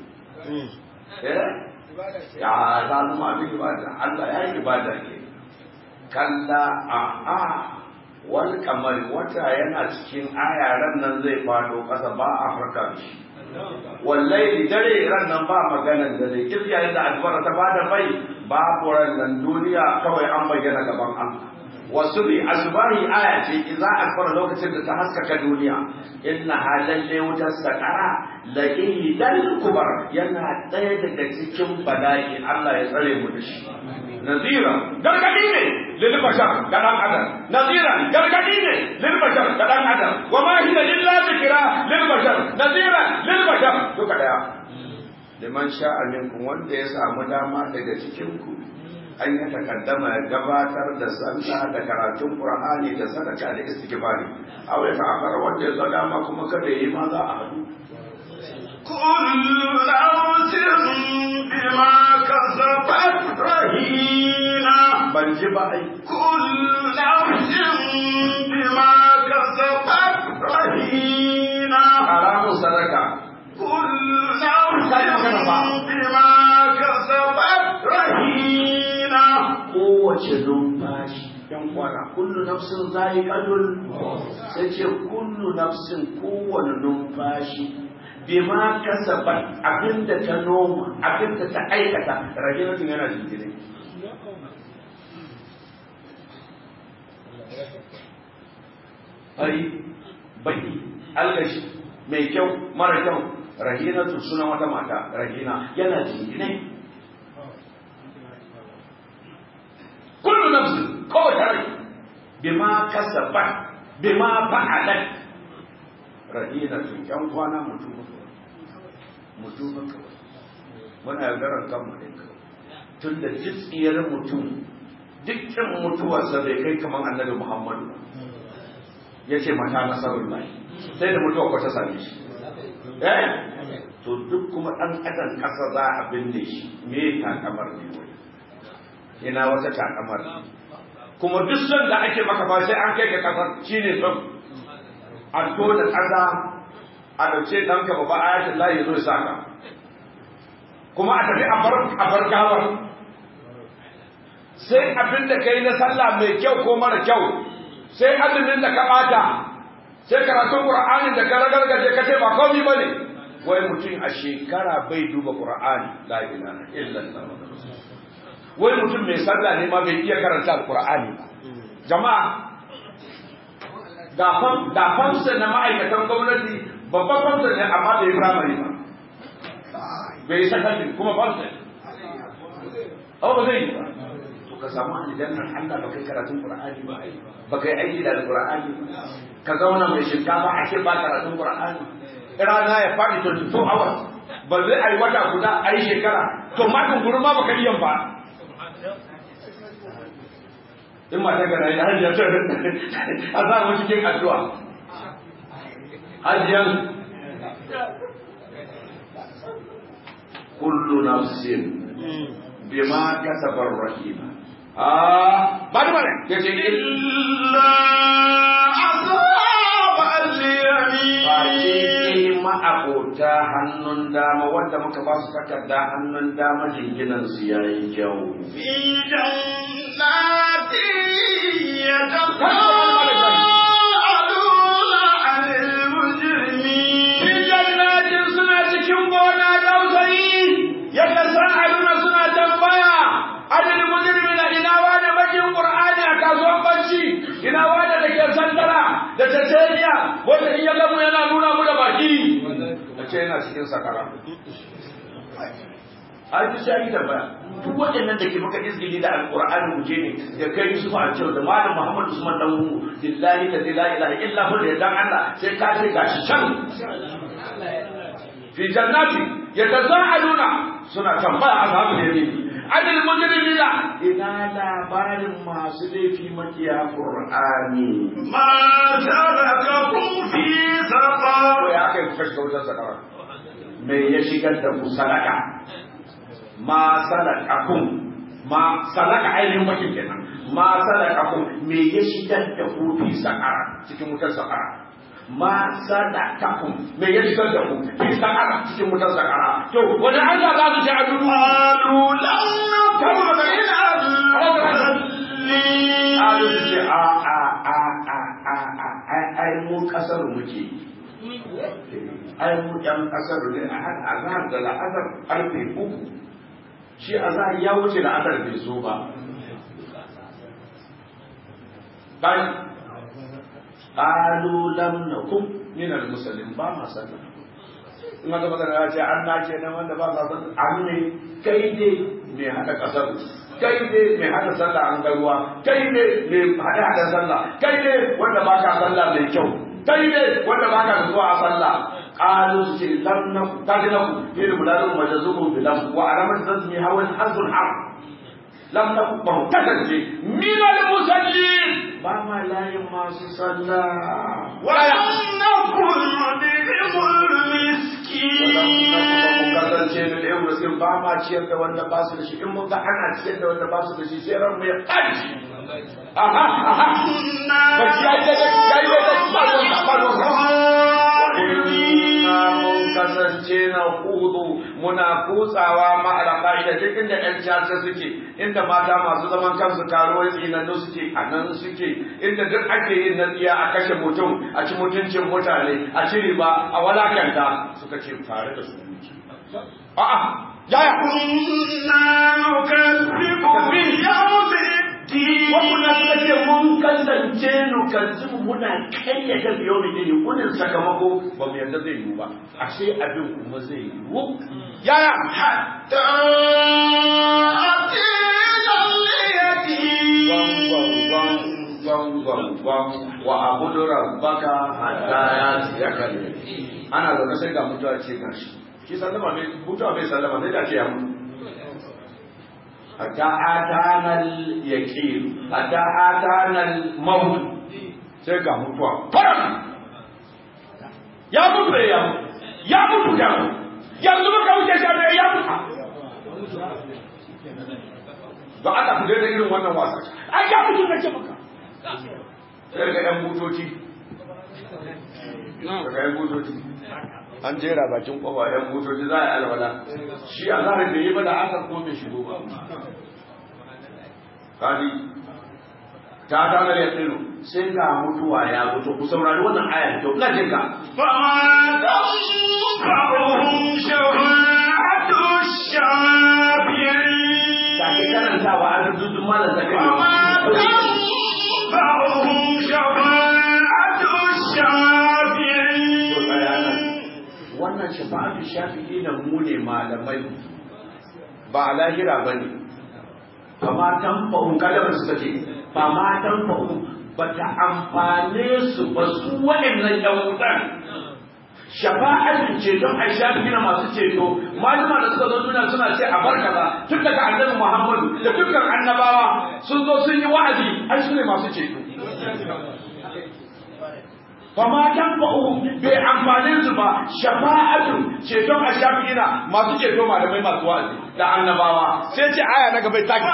ya zaluma bi ibada Allah ya yi ibada ke kalla wal kamar wata yana cikin ayaran nan zai fado kasa ba a farka shi wallahi dare ran nan ba maganan dare kiyaye da addu'a ta bada bai babu ran nan duniya kawai an bayyana gaban Allah wasu bi asbahi aya ce idza akbara lokacin da ta haskaka duniya inna halalle wutar sakara la idal kubar yana ɗaya daga cikin bala'i Allah ya tsare mu da shi nazira gargadi ne lil bashar ga dan adam nazira gargadi ne lil bashar ga dan adam wa ma hiya illa zikra lil bashar nazira lil bashar duka daya liman sha'a minkum wanda ya samu dama daga cikin ku an yi takaddama ya gabatar da sallah da karatun qur'ani da sadaka da istighfari a wai fa akara wanda ya zo dama kuma kada yi ma za a hadu kullu nafsin bima kasabat rahina ban ji ba ai kullu nafsin bima kasabat rahina haramun sadaka kullu nafsin bima kasabat rahina kowace numfashi yan kwana kullu nafsin za'iqatul sai ce kullu nafsin kowane numfashi bima kasabat abinda ta noma abinda ta aikata rajulun yana jinjiri ai bai algashi mai kyau mara kyau rahinatu sunan wata mata rahina yana jinjiri kullu nafsin kowace rai bima kasabat bima fa'alat rahinatu yan kwana mutum kawai muna yaudarar kanmu ne kawai tun da jitsiyar mutum dukkan mutuwarsa bai kai kamar annabi Muhammadu ya ce mata nasarar lai sai da mutuwa kwata same shi to duk kuma ɗan adam ƙasa za a binne shi me takamar ne wai ina wata takamar kuma duk son da ake maka ba sai an kai ka ƙasar shine son a tona ƙasa a ɗauce ɗanka ba ayatul lahi zo ya saka kuma a tafi a bar gawar. Sai abin da kai na sallah mai kyau ko mara kyau, sai azumin da ka bata, sai karatun Qur'anin da ka ragargaje ka ce ba komai bane. Wai mutum a shekara bai duba Qur'ani, la ilaha illallah. Wai mutum mai sallah ne ma bai iya karanta Qur'ani ba. Jama'a, da famsa na ma'aikatan gwamnati babban famsa ne amma bai primary ba. Bai sakandare kuma famsa. Ba zai yi ba. Ka samu aljannar Allah ba kai karatun Qur'ani ba kai aiki da Qur'ani ka zauna mai shinkafa a ce ba karatun Qur'ani rana ya faɗi 24 hours ba zai ai wata guda ai shekara to matin gurma baka iya ba in ma ta ga rai hajiya ta a za mu cikin addu'a hajiyan kullu nafsin bima kasabar rahima bari mana yace illa ashab al-yamin fa ma'abota hannun dama wanda muka ba su takarda hannun dama jinginan su yayi kyau fi jannati yatafakkaruna 'anil mujrimin fi jannatin suna cikin gona dausayi yatasaaluna suna tambaya adil mujrimina ina wani bakin Qur'ani a kasuwan bacci ina wani da ke santara da tataniya wanda in ya gamu yana nuna mu da baki a ce yana cikin sakara ai ta sai da baya duk waɗannan da ke maka izgili da alqur'ani guje ne da kai Yusuf a cewa da malam Muhammad Usman dan mu billahi la ilaha illa hu da dan Allah sai ka ce gashi can fi jannati yatasaaluna suna tambaya ashabul yamin adil mujrimina ina labarin masu laifi makiya Qur'ani ma tarakakum fi saqar ya kai ku kashe wutar sakara me ya shigar da ku salaka ma salaka ainihin makin kenan ma salakakum me ya shigar da ku fi sakara cikin wutar sakara ma sadakakum me ya shigar da ku fi sakara cikin wutar sakara to wani Allah za su ci a dudu alulan kama ina alu su ce ai mu kasar muke ai mu ɗan kasar ne a hada azhar da la'azar karfe 3 shi azhar ya wuce la'azar bai zo ba bai qalu lam nakum min al-muslimin ba ma sallah in aka magana ya ce an nace nan wanda ba sa sallah an ne kai ne mai hada kasar kai ne mai hada sallah an garuwa kai ne mai hada sallah kai ne wanda ba ka sallah mai kyau kai ne wanda ba ka zuwa a sallah qalu ce lam nakum tajnaku fi al-mudaru majzubu bilam wa alamat tazmi hawa al-hazr har lam nakum ba kasance min al-musallin ba ma layin masu sallah ولم نكن نطعم المسكين kasance da yau da sai ba ma ciyar da wanda ba su da shi in mun ga ana ciyar da wanda ba su da shi sai ran mu ya kaji aha ba shi ya da ba mun kasance na hudu muna kutsawa ma alqaida cikin da yan caca suke inda mata masu zaman kansu karuwar tsinannu suke a nan suke inda duk ake yin nadiya a kashe mutum a ci mutuncin mutane a ci riba a walakanta suka ce tare da su a'a yaya كنا نكذب بيوم الدين wannan suka ce mun kasance nukazzibu muna kayyade biyo da gini kunin sakamako ba mu yarda zai yiwu ba ashe abin kuma zai yiwu yaya حتى أتينا اليقين wa abudu rabbaka hatta yatiyaka ana zaune sai ga mutuwa ce gashi shi sallama bai mutuwa bai sallama sai da ce ya mutu hatta atana al-yaqin hatta atana al-maut sai ga mutuwa faran ya mutu yanzu muka wuce shi da ya mutu ba aka fi da irin wannan wasa ai ya mutu nake maka sai ga yan motoci daga yan butoci an jera bakin kofa yan butoci za a yi alwala shi a zarar da yi ba da asar ko bai shigo ba kadi ta da ya tsino sai ga mutuwa ya mutu ku saurari wannan aya to ina jin ka fa tanfa'uhum shafa'atu shafi'in da ke karantawa a rubutun malam da kai tanfa'uhum shafa'atu shafi'in wannan shafa'atu shafi'in mu ne malamai ba a lahira bane amma tanfa'un kalmar su take ba ma tanfa'un ba ta amfane su ba su waɗannan ɗan wutan shafa'atin ceton a shafi na masu ceto malama da suka zo suna ce a barka ba tun daga annabi Muhammadu da dukkan annabawa sun zo sun yi wa'azi ai su ne masu ceto fa ma tanfa'u bai amfane su ba shafa'atin ceton a shafi na masu ceto malamai masu wa'azi da annabawa sai ce aya na gaba ta ki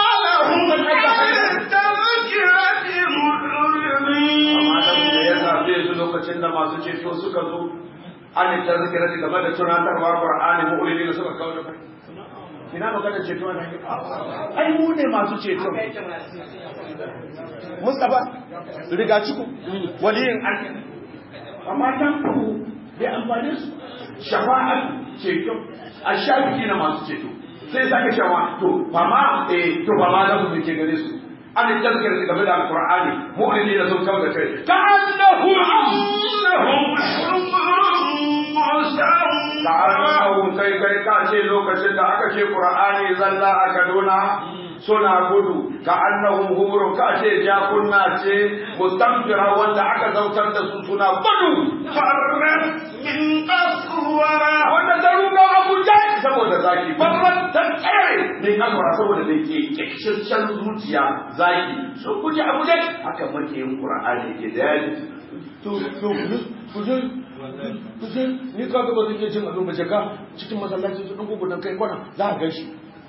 lokacin da masu ceto suka zo an ta zikira game da tunatarwa Qur'ani mu'mini da suka kawo da kai ina magana ceto ne ai mu ne masu ceto Mustafa riga ciku waliyin Allah amma dan ku bai amfane su shafa'at ceto ashabi na masu ceto sai sake cewa to fama da ku ke gare su an tazkir game da alqur'ani mu'mini da sun kawo da kai ta'annahum kai ka ce lokacin da aka ce qur'ani zalla a Kaduna suna gudu ka annahum humurun ka ce jakunna ce mustamfira wanda aka zautar da su suna gudu farrat min aswara wanda ta ruga abuja saboda zaki farrat ta tsare min aswara saboda da ke kekshashen zuciya zaki sun guje abuja haka makiyin qur'ani ke da yaji to kuje ni ka ga ba zan iya cin abin ba jaka cikin masallaci su dungu gudan kai kwana za a gan shi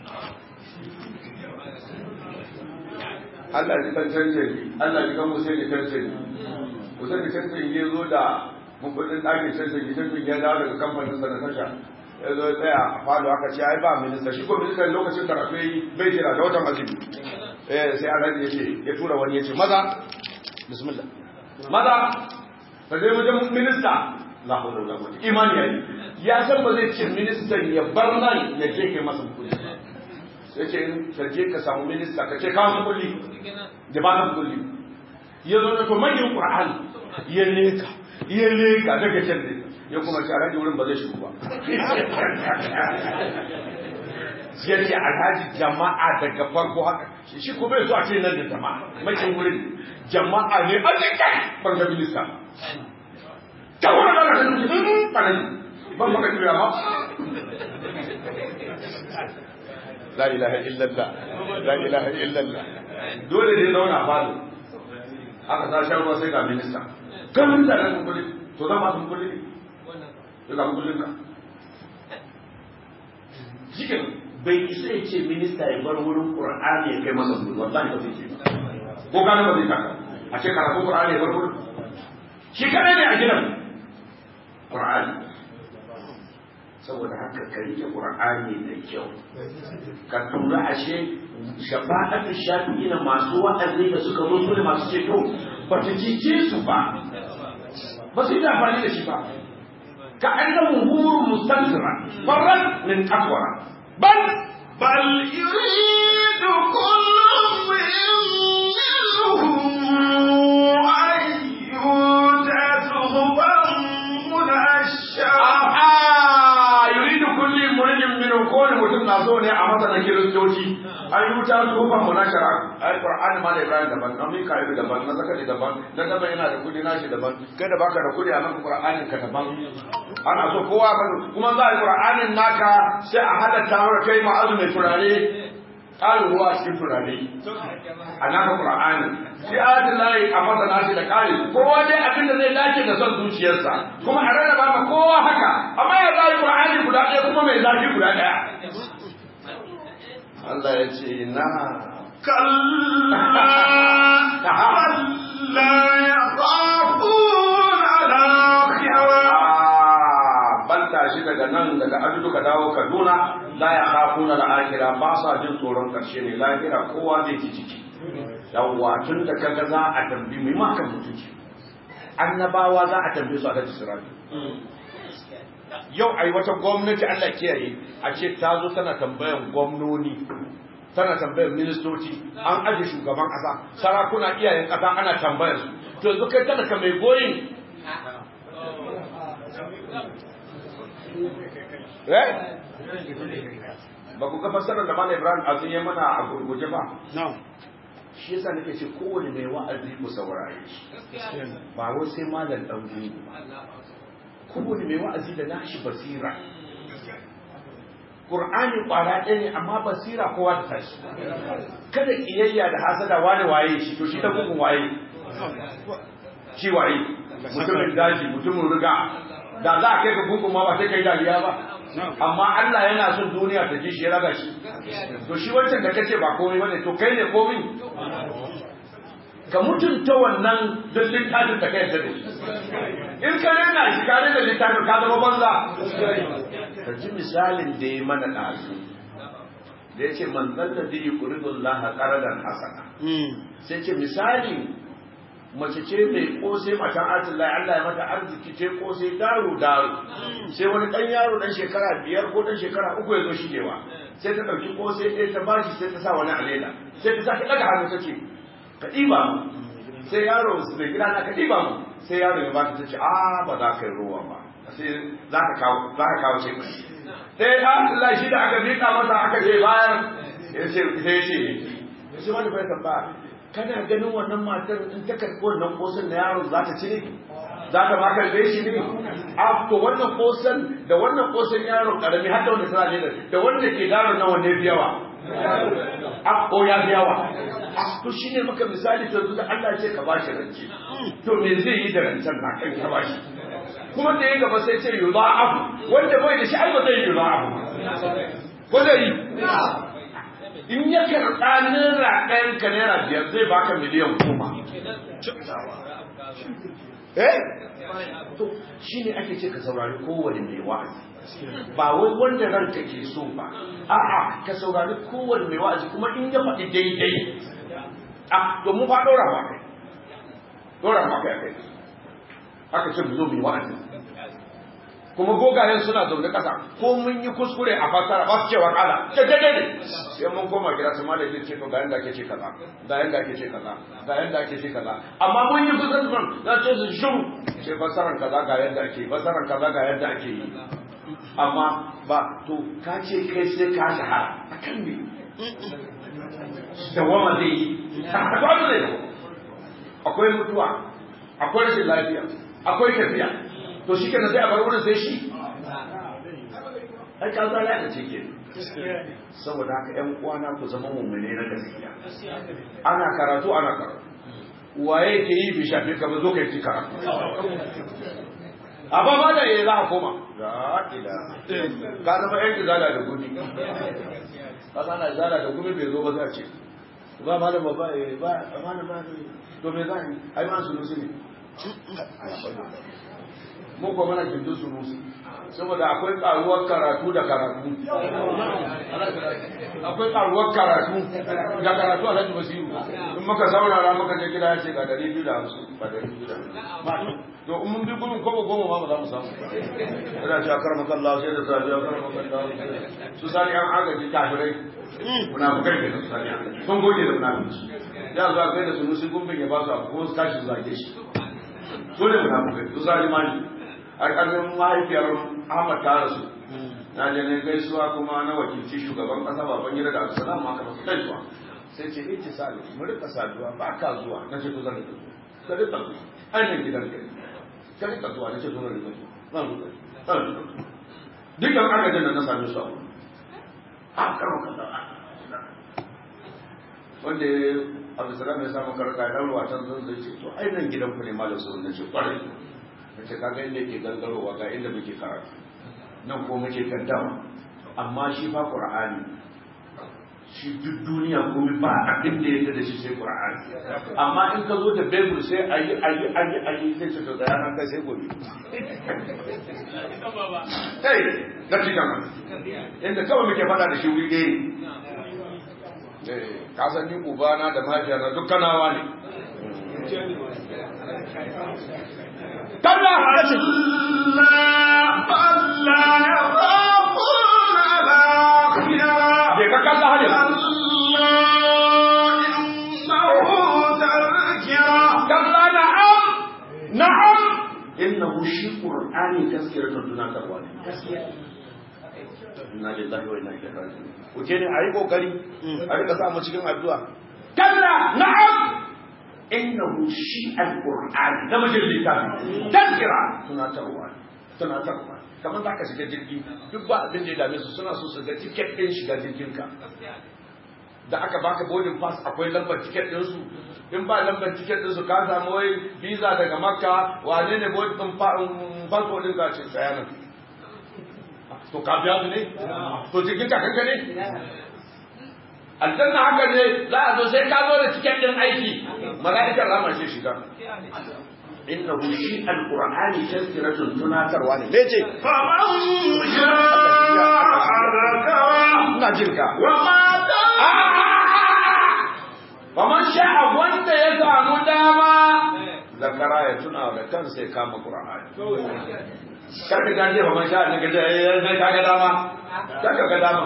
Allah ji kan cancani Allah ji kan Hussein cancani Hussein cancani ya zo da mabudin ɗakin cancani cancani ya dawo daga kamfanin sa na tasha ya zo ya tsaya a falo aka ce ai ba minista shi ko ministan lokacin karatu yi bai jira da watan azumi sai alhaji ya ce ya tura wani ya ce maza bismillah maza ka je wajen minista la hawla wala quwwata imani yayi ya san ba zai ce ministan ya bar nan ya je kai masa kuɗi sai ce ka je ka samu minista ka ce kawo kulli da ba nan kulli ya zo da to manyan qur'ani ya leka daga can ne ya kuma ce alhaji wurin ba zai shigo ba ya ce alhaji jama'a daga farko haka shi ko bai so a ce nan da jama'a makin wurin jama'a ne a cikin farga minista ta wurin da ka ce ban maka kira ma la ilaha illallah la ilaha illallah dole ne zauna falo aka sa shan ruwa sai ga minista kan minista nan kulli to za ma sun kulli to ga kullin ka jikin bai isa ya ce minista ya bar wurin qur'ani ya kai masa kulli wallahi ba zai ce ko kana ba zai taka a ce karatu qur'ani ya bar wurin shi kadai ne a gidan qur'ani saboda haka ka rike qur'ani da kyau ka tura ashe shafa'atu shafi'ina masu wa'azi da suka zo su ne masu ceto ba ta jice su ba ba su yi amfani da shi ba ka annahu humurun mustanzira farran min aqwara bal yuridu kullu minhum an yutatuhum munashshara kowane mutum na so ne a masa na kiristoci an yi wuta tufan munashara ai qur'ani ma da ibrahim daban na mika yi daban na zakari daban na daban yana da kudi nashi daban kai da baka da kudi a nan qur'anin ka daban ana so kowa ka kuma za a yi qur'anin naka sai a hada tawar kai ma'azu mai turare ƙarin ruwa cikin turare a naka qur'anin shi ayatul lahi a masa nashi da ƙari kowa dai abin da zai dace da son zuciyarsa kuma a rarraba ma kowa haka amma ya zai qur'ani guda ɗaya kuma mai zafi guda ɗaya Allah ya ce na kalla la yakhafu hada shi daga nan daga Abuja ka dawo Kaduna la ya khafuna al-akhirah ba sa jin tsoron karshe ne lahira kowa zai ji ciki yawwa tun da kaga za a tambayi mai maka mutunci annabawa za a tambaye su a kan sirati yau ai wata gwamnati Allah kiyaye a ce ta zo tana tambayan gwamnoni tana tambayar ministoci an aje shugaban kasa sarakuna iyayen kasa ana tambayar su to yanzu kai talaka mai goyin ba ku ga fassarar da Malam Ibrahim Azin ya mana a gurguje ba shi yasa nake ce kowane mai wa'azi ku saurare shi ba wai sai malam dan gudu kowane mai wa'azi da nashi basira Qur'ani kwara ɗaya ne amma basira kowa da tashi kada kiyayya da hasada wani waye shi to shi ta gugun waye shi waye mutumin daji mutumin riga da za a kai ka gugun ma ba sai kai dariya ba amma Allah yana son duniya ta ji shi ya raga shi to shi wancan da kace ba komai bane to kai ne komai ka mutunta wannan da littafin da kai da shi in ka rena shi ka rena littafin ka zama banza ka ji misalin da ya mana ɗazu da ya ce man zalla da yi ƙuridun laha ƙaradan hasana sai ce misali mace ce mai ƙosai matan atullahi Allah ya mata arziki ce ƙosai daro sai wani ɗan yaro ɗan shekara 5 ko ɗan shekara 3 ya zo shigewa sai ta ɗauki ƙosai ɗaya ta bashi sai ta sa wani a leda sai ta sake ɗaga hannu ta ce ka ɗiba mu sai yaro mai gida na ka ɗiba mu sai yaro ya bata ta ce ba za ka yi ruwa ba sai za ka kawo ce mai sai Allah shi da aka miƙa masa aka ce bayar ya ce wani bai tambaya kana ganin wannan matar in ta karɓi wannan kosan na yaro za ta ci ne za ta ma karɓe shi ne to wannan kosan da wannan kosan yaro ƙarami har da wanda tana ne da wanda ke yaron nan wanda ya fi yawa ko ya fi yawa to shi ne maka misali to yanzu da Allah ce ka bashi rance to me zai yi da rancen na kan ka bashi kuma da ya gaba sai ce yuza abu wanda bai da shi ai ba zai yuza abu ko zai yi in ya karɓa naira ɗayan ka naira 5 zai baka miliyan 10 to shi ne ake ce ka saurari kowane mai wa'azi ba wai wanda ranka ke so ba a'a ka saurari kowane mai wa'azi kuma in ya faɗi daidai to mu fa ɗora ma kai aka ce mu zo mai wa'azi kuma gogayen suna zaune ƙasa ko mun yi kuskure a fasara ba su cewa kala daidai ne sai mun koma gida su malai zai ce to ga yanda ake ce kaza ga yanda ake ce kaza ga yanda ake ce kaza amma mun yi kuskure za ce su shiru ce fasaran kaza ga yanda ake fasaran kaza ga yanda ake yi amma ba to ka ce kai sai ka shahara akan me da wama zai yi akwai mutuwa akwai rashin lafiya akwai tafiya to shi kenan sai a bar wurin sai shi ai ka zala da ce ke saboda haka ƴan uwana ku zama mummune na gaskiya ana karatu waye ke yi bi shafe ka ba zo kai ci karatu amma ba da yayi za a koma ka zama ƴan izala da gudi ka zana izala da gudi bai zo ba za a ce ba malam ba malam ba to me za a yi ai ma su ne mu kuma mana kindu su musu saboda akwai karuwar karatu da karatu akwai karuwar karatu da karatu a Alhaji Basiru in muka saurara muka je gida ya ce ga 250 ba 250 to in mun bi gurin kobo goma ma ba za mu samu ina cewa karmaka Allah sai da sabi karmaka Allah su sani an agaji kafirai munafikai ne su sani sun goge da munafiki ya zo kai da su musu gumbin ya ba su abu ko su tashi zage shi dole munafikai su sani mani a ƙarfin mahaifiyar Ahmad ta rasu na je ne gaisuwa kuma na wakilci shugaban ƙasa baban gida da Abdulsalam aka masa gaisuwa sai ce ita sali mu rika saduwa ba ka zuwa na ce to zan rika zuwa ka rika zuwa ainihin gidan ka rika zuwa na ce to zan rika zuwa zan rika dukkan agajin da na same su a karɓar kasa wanda Abdulsalam ya samu karɓa ya ɗaura watan zai ce to ainihin gidan ku ne malam sun da ce ƙwarai kace kaga inda yake gangarowa ga inda muke karatu nan ko muke kaddawa amma shi fa Qur'ani shi duk duniya kuma ba abin da ya da shi sai Qur'ani amma in ka zo da Bible sai ayi sai ce to da nan kai sai gobe kai da cikin inda kawai muke fada da shi wuri ka san ni ubana da mahaifiyana dukkanawa ne kalla Allah ya khafuna al-akhirah je ka kalla hadin kalla na'am innahu shi qur'ani tazkiratun tunatarwa ne inna lillahi wa inna ilaihi raji'un ku ce ne ayi kokari a rika samu cikin addu'a kalla na'am innahu shi alqur'ani da majalisa tazkira tunatarwa kamar za ka shiga jirgi duk ba abin da ya dame su suna so su ga tiket ɗin shiga jirginka da aka baka boarding pass akwai lambar tiket ɗinsu in ba lambar tiket ɗinsu ka samu wai visa daga makka wane ne boarding passport ɗin ka ce tsaya nan to ka biya su ne to jirgin ka kanka ne aljanna haka ne za a zo sai ka zo da tiket ɗin aiki mala'ikar rama ce shiga innahu shi alqur'ani tazkiratun tunatarwa ne me ce ina jinka wa man sha'a wanda ya samu dama zakara ya tuna da kansa ya kama qur'ani kar ka gaje ba man sha'a ne ga sai ka ga dama ga dama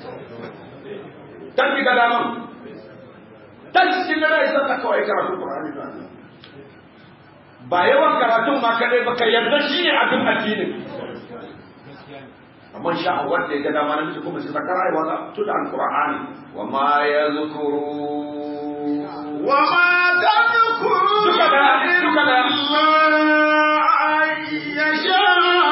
kan ki ga dama dan shi ne sai ka kawai karatu qur'ani ba yawan karatun ma kadai ba ka yarda shi ne abin addinin amma sha Allah da ya ga dama namiji kuma sai zakara ai wata tuda alqur'ani wa ma yazkuru wa ma tadhkuru duka da yasha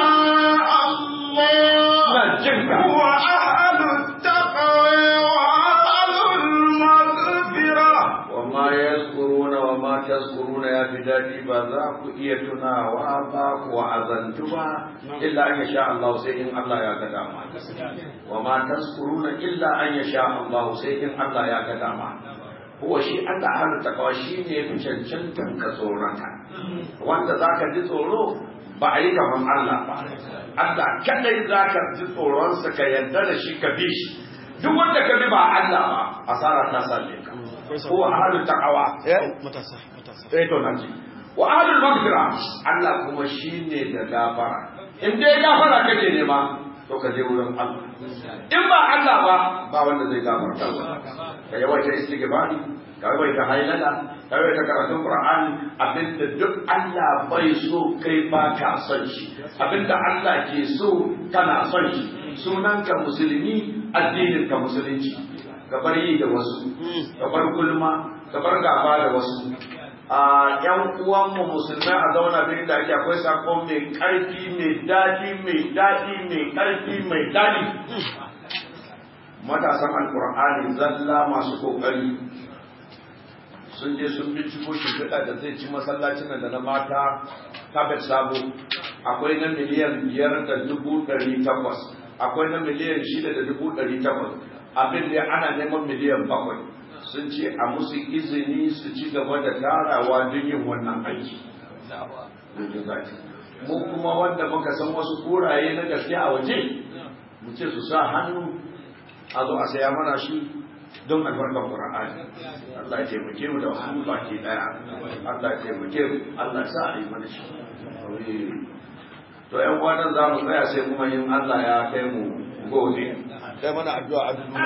Allah na jinka wa ahlut taqwa wa ahlul maghfirah wa ma yazkuruna wa ma tazkuruna ya fi dadi ba za ku iya tunawa ba ku azantu ba illa an yasha Allah sai in Allah ya ga dama wa ma tazkuruna illa an yasha Allah sai in Allah ya ga dama huwa shi Allah har takawa shi ne fi cancantan ka tsoronka wanda zaka ji tsoro ba a yi gaban Allah ba Allah kadai zaka ji tsoronsa ka yarda da shi ka bi shi duk wanda ka bi ba Allah ba asara ta same ka huwa ahlul taqwa matasa to naji wa ahlul maghfira Allah kuma shine da gafara in dai gafara kake nema to ka je wurin Allah in ba Allah ba wanda zai gafarta ka yawaita istighfari ka yawaita haylala ka yawaita karatun Qur'ani abinda duk Allah bai so kai ba ka son shi abinda Allah ke so kana son shi sunanka musulmi addinin ka musulunci ka bar yi da wasu ka bar gulma ka bar gaba da wasu ‘yan uwanmu musulmai a zauna birnin da ake akwai sakon mai ƙarfi mai daɗi mai ƙarfi mai daɗi matasan alƙur'ani zalla masu ƙoƙari sun je sun binciko shimfiɗa da zai ci masallacin da na mata tabet sabo akwai na miliyan 5,800 akwai na miliyan 6,800 abin da ana neman miliyan 7 sun ce a musu izini su ci gaba da tarawa don yin wannan aiki mu kuma wanda muka san wasu kuraye na gaske a waje mu ce su sa hannu a zo a saya mana shi don albarkar Qur'ani Allah ya taimake mu da wasu baki daya Allah ya taimake mu Allah sa a yi mana shi to ƴan uwan za mu tsaya sai kuma yin Allah ya kai mu gobe kai mana addu'a a duniya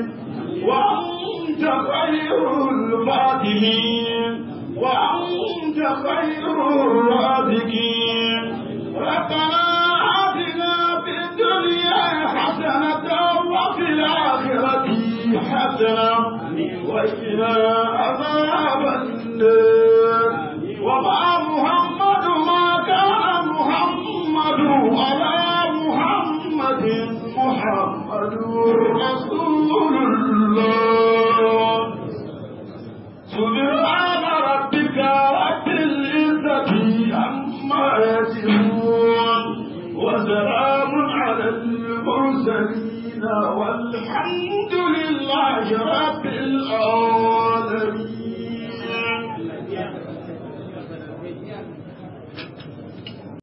وأنت خير الرازقين ربنا آتنا في الدنيا حسنة وفي الآخرة حسنة وقنا عذاب النار وما محمد ما كان محمد على محمد محمد رسول الله سبحان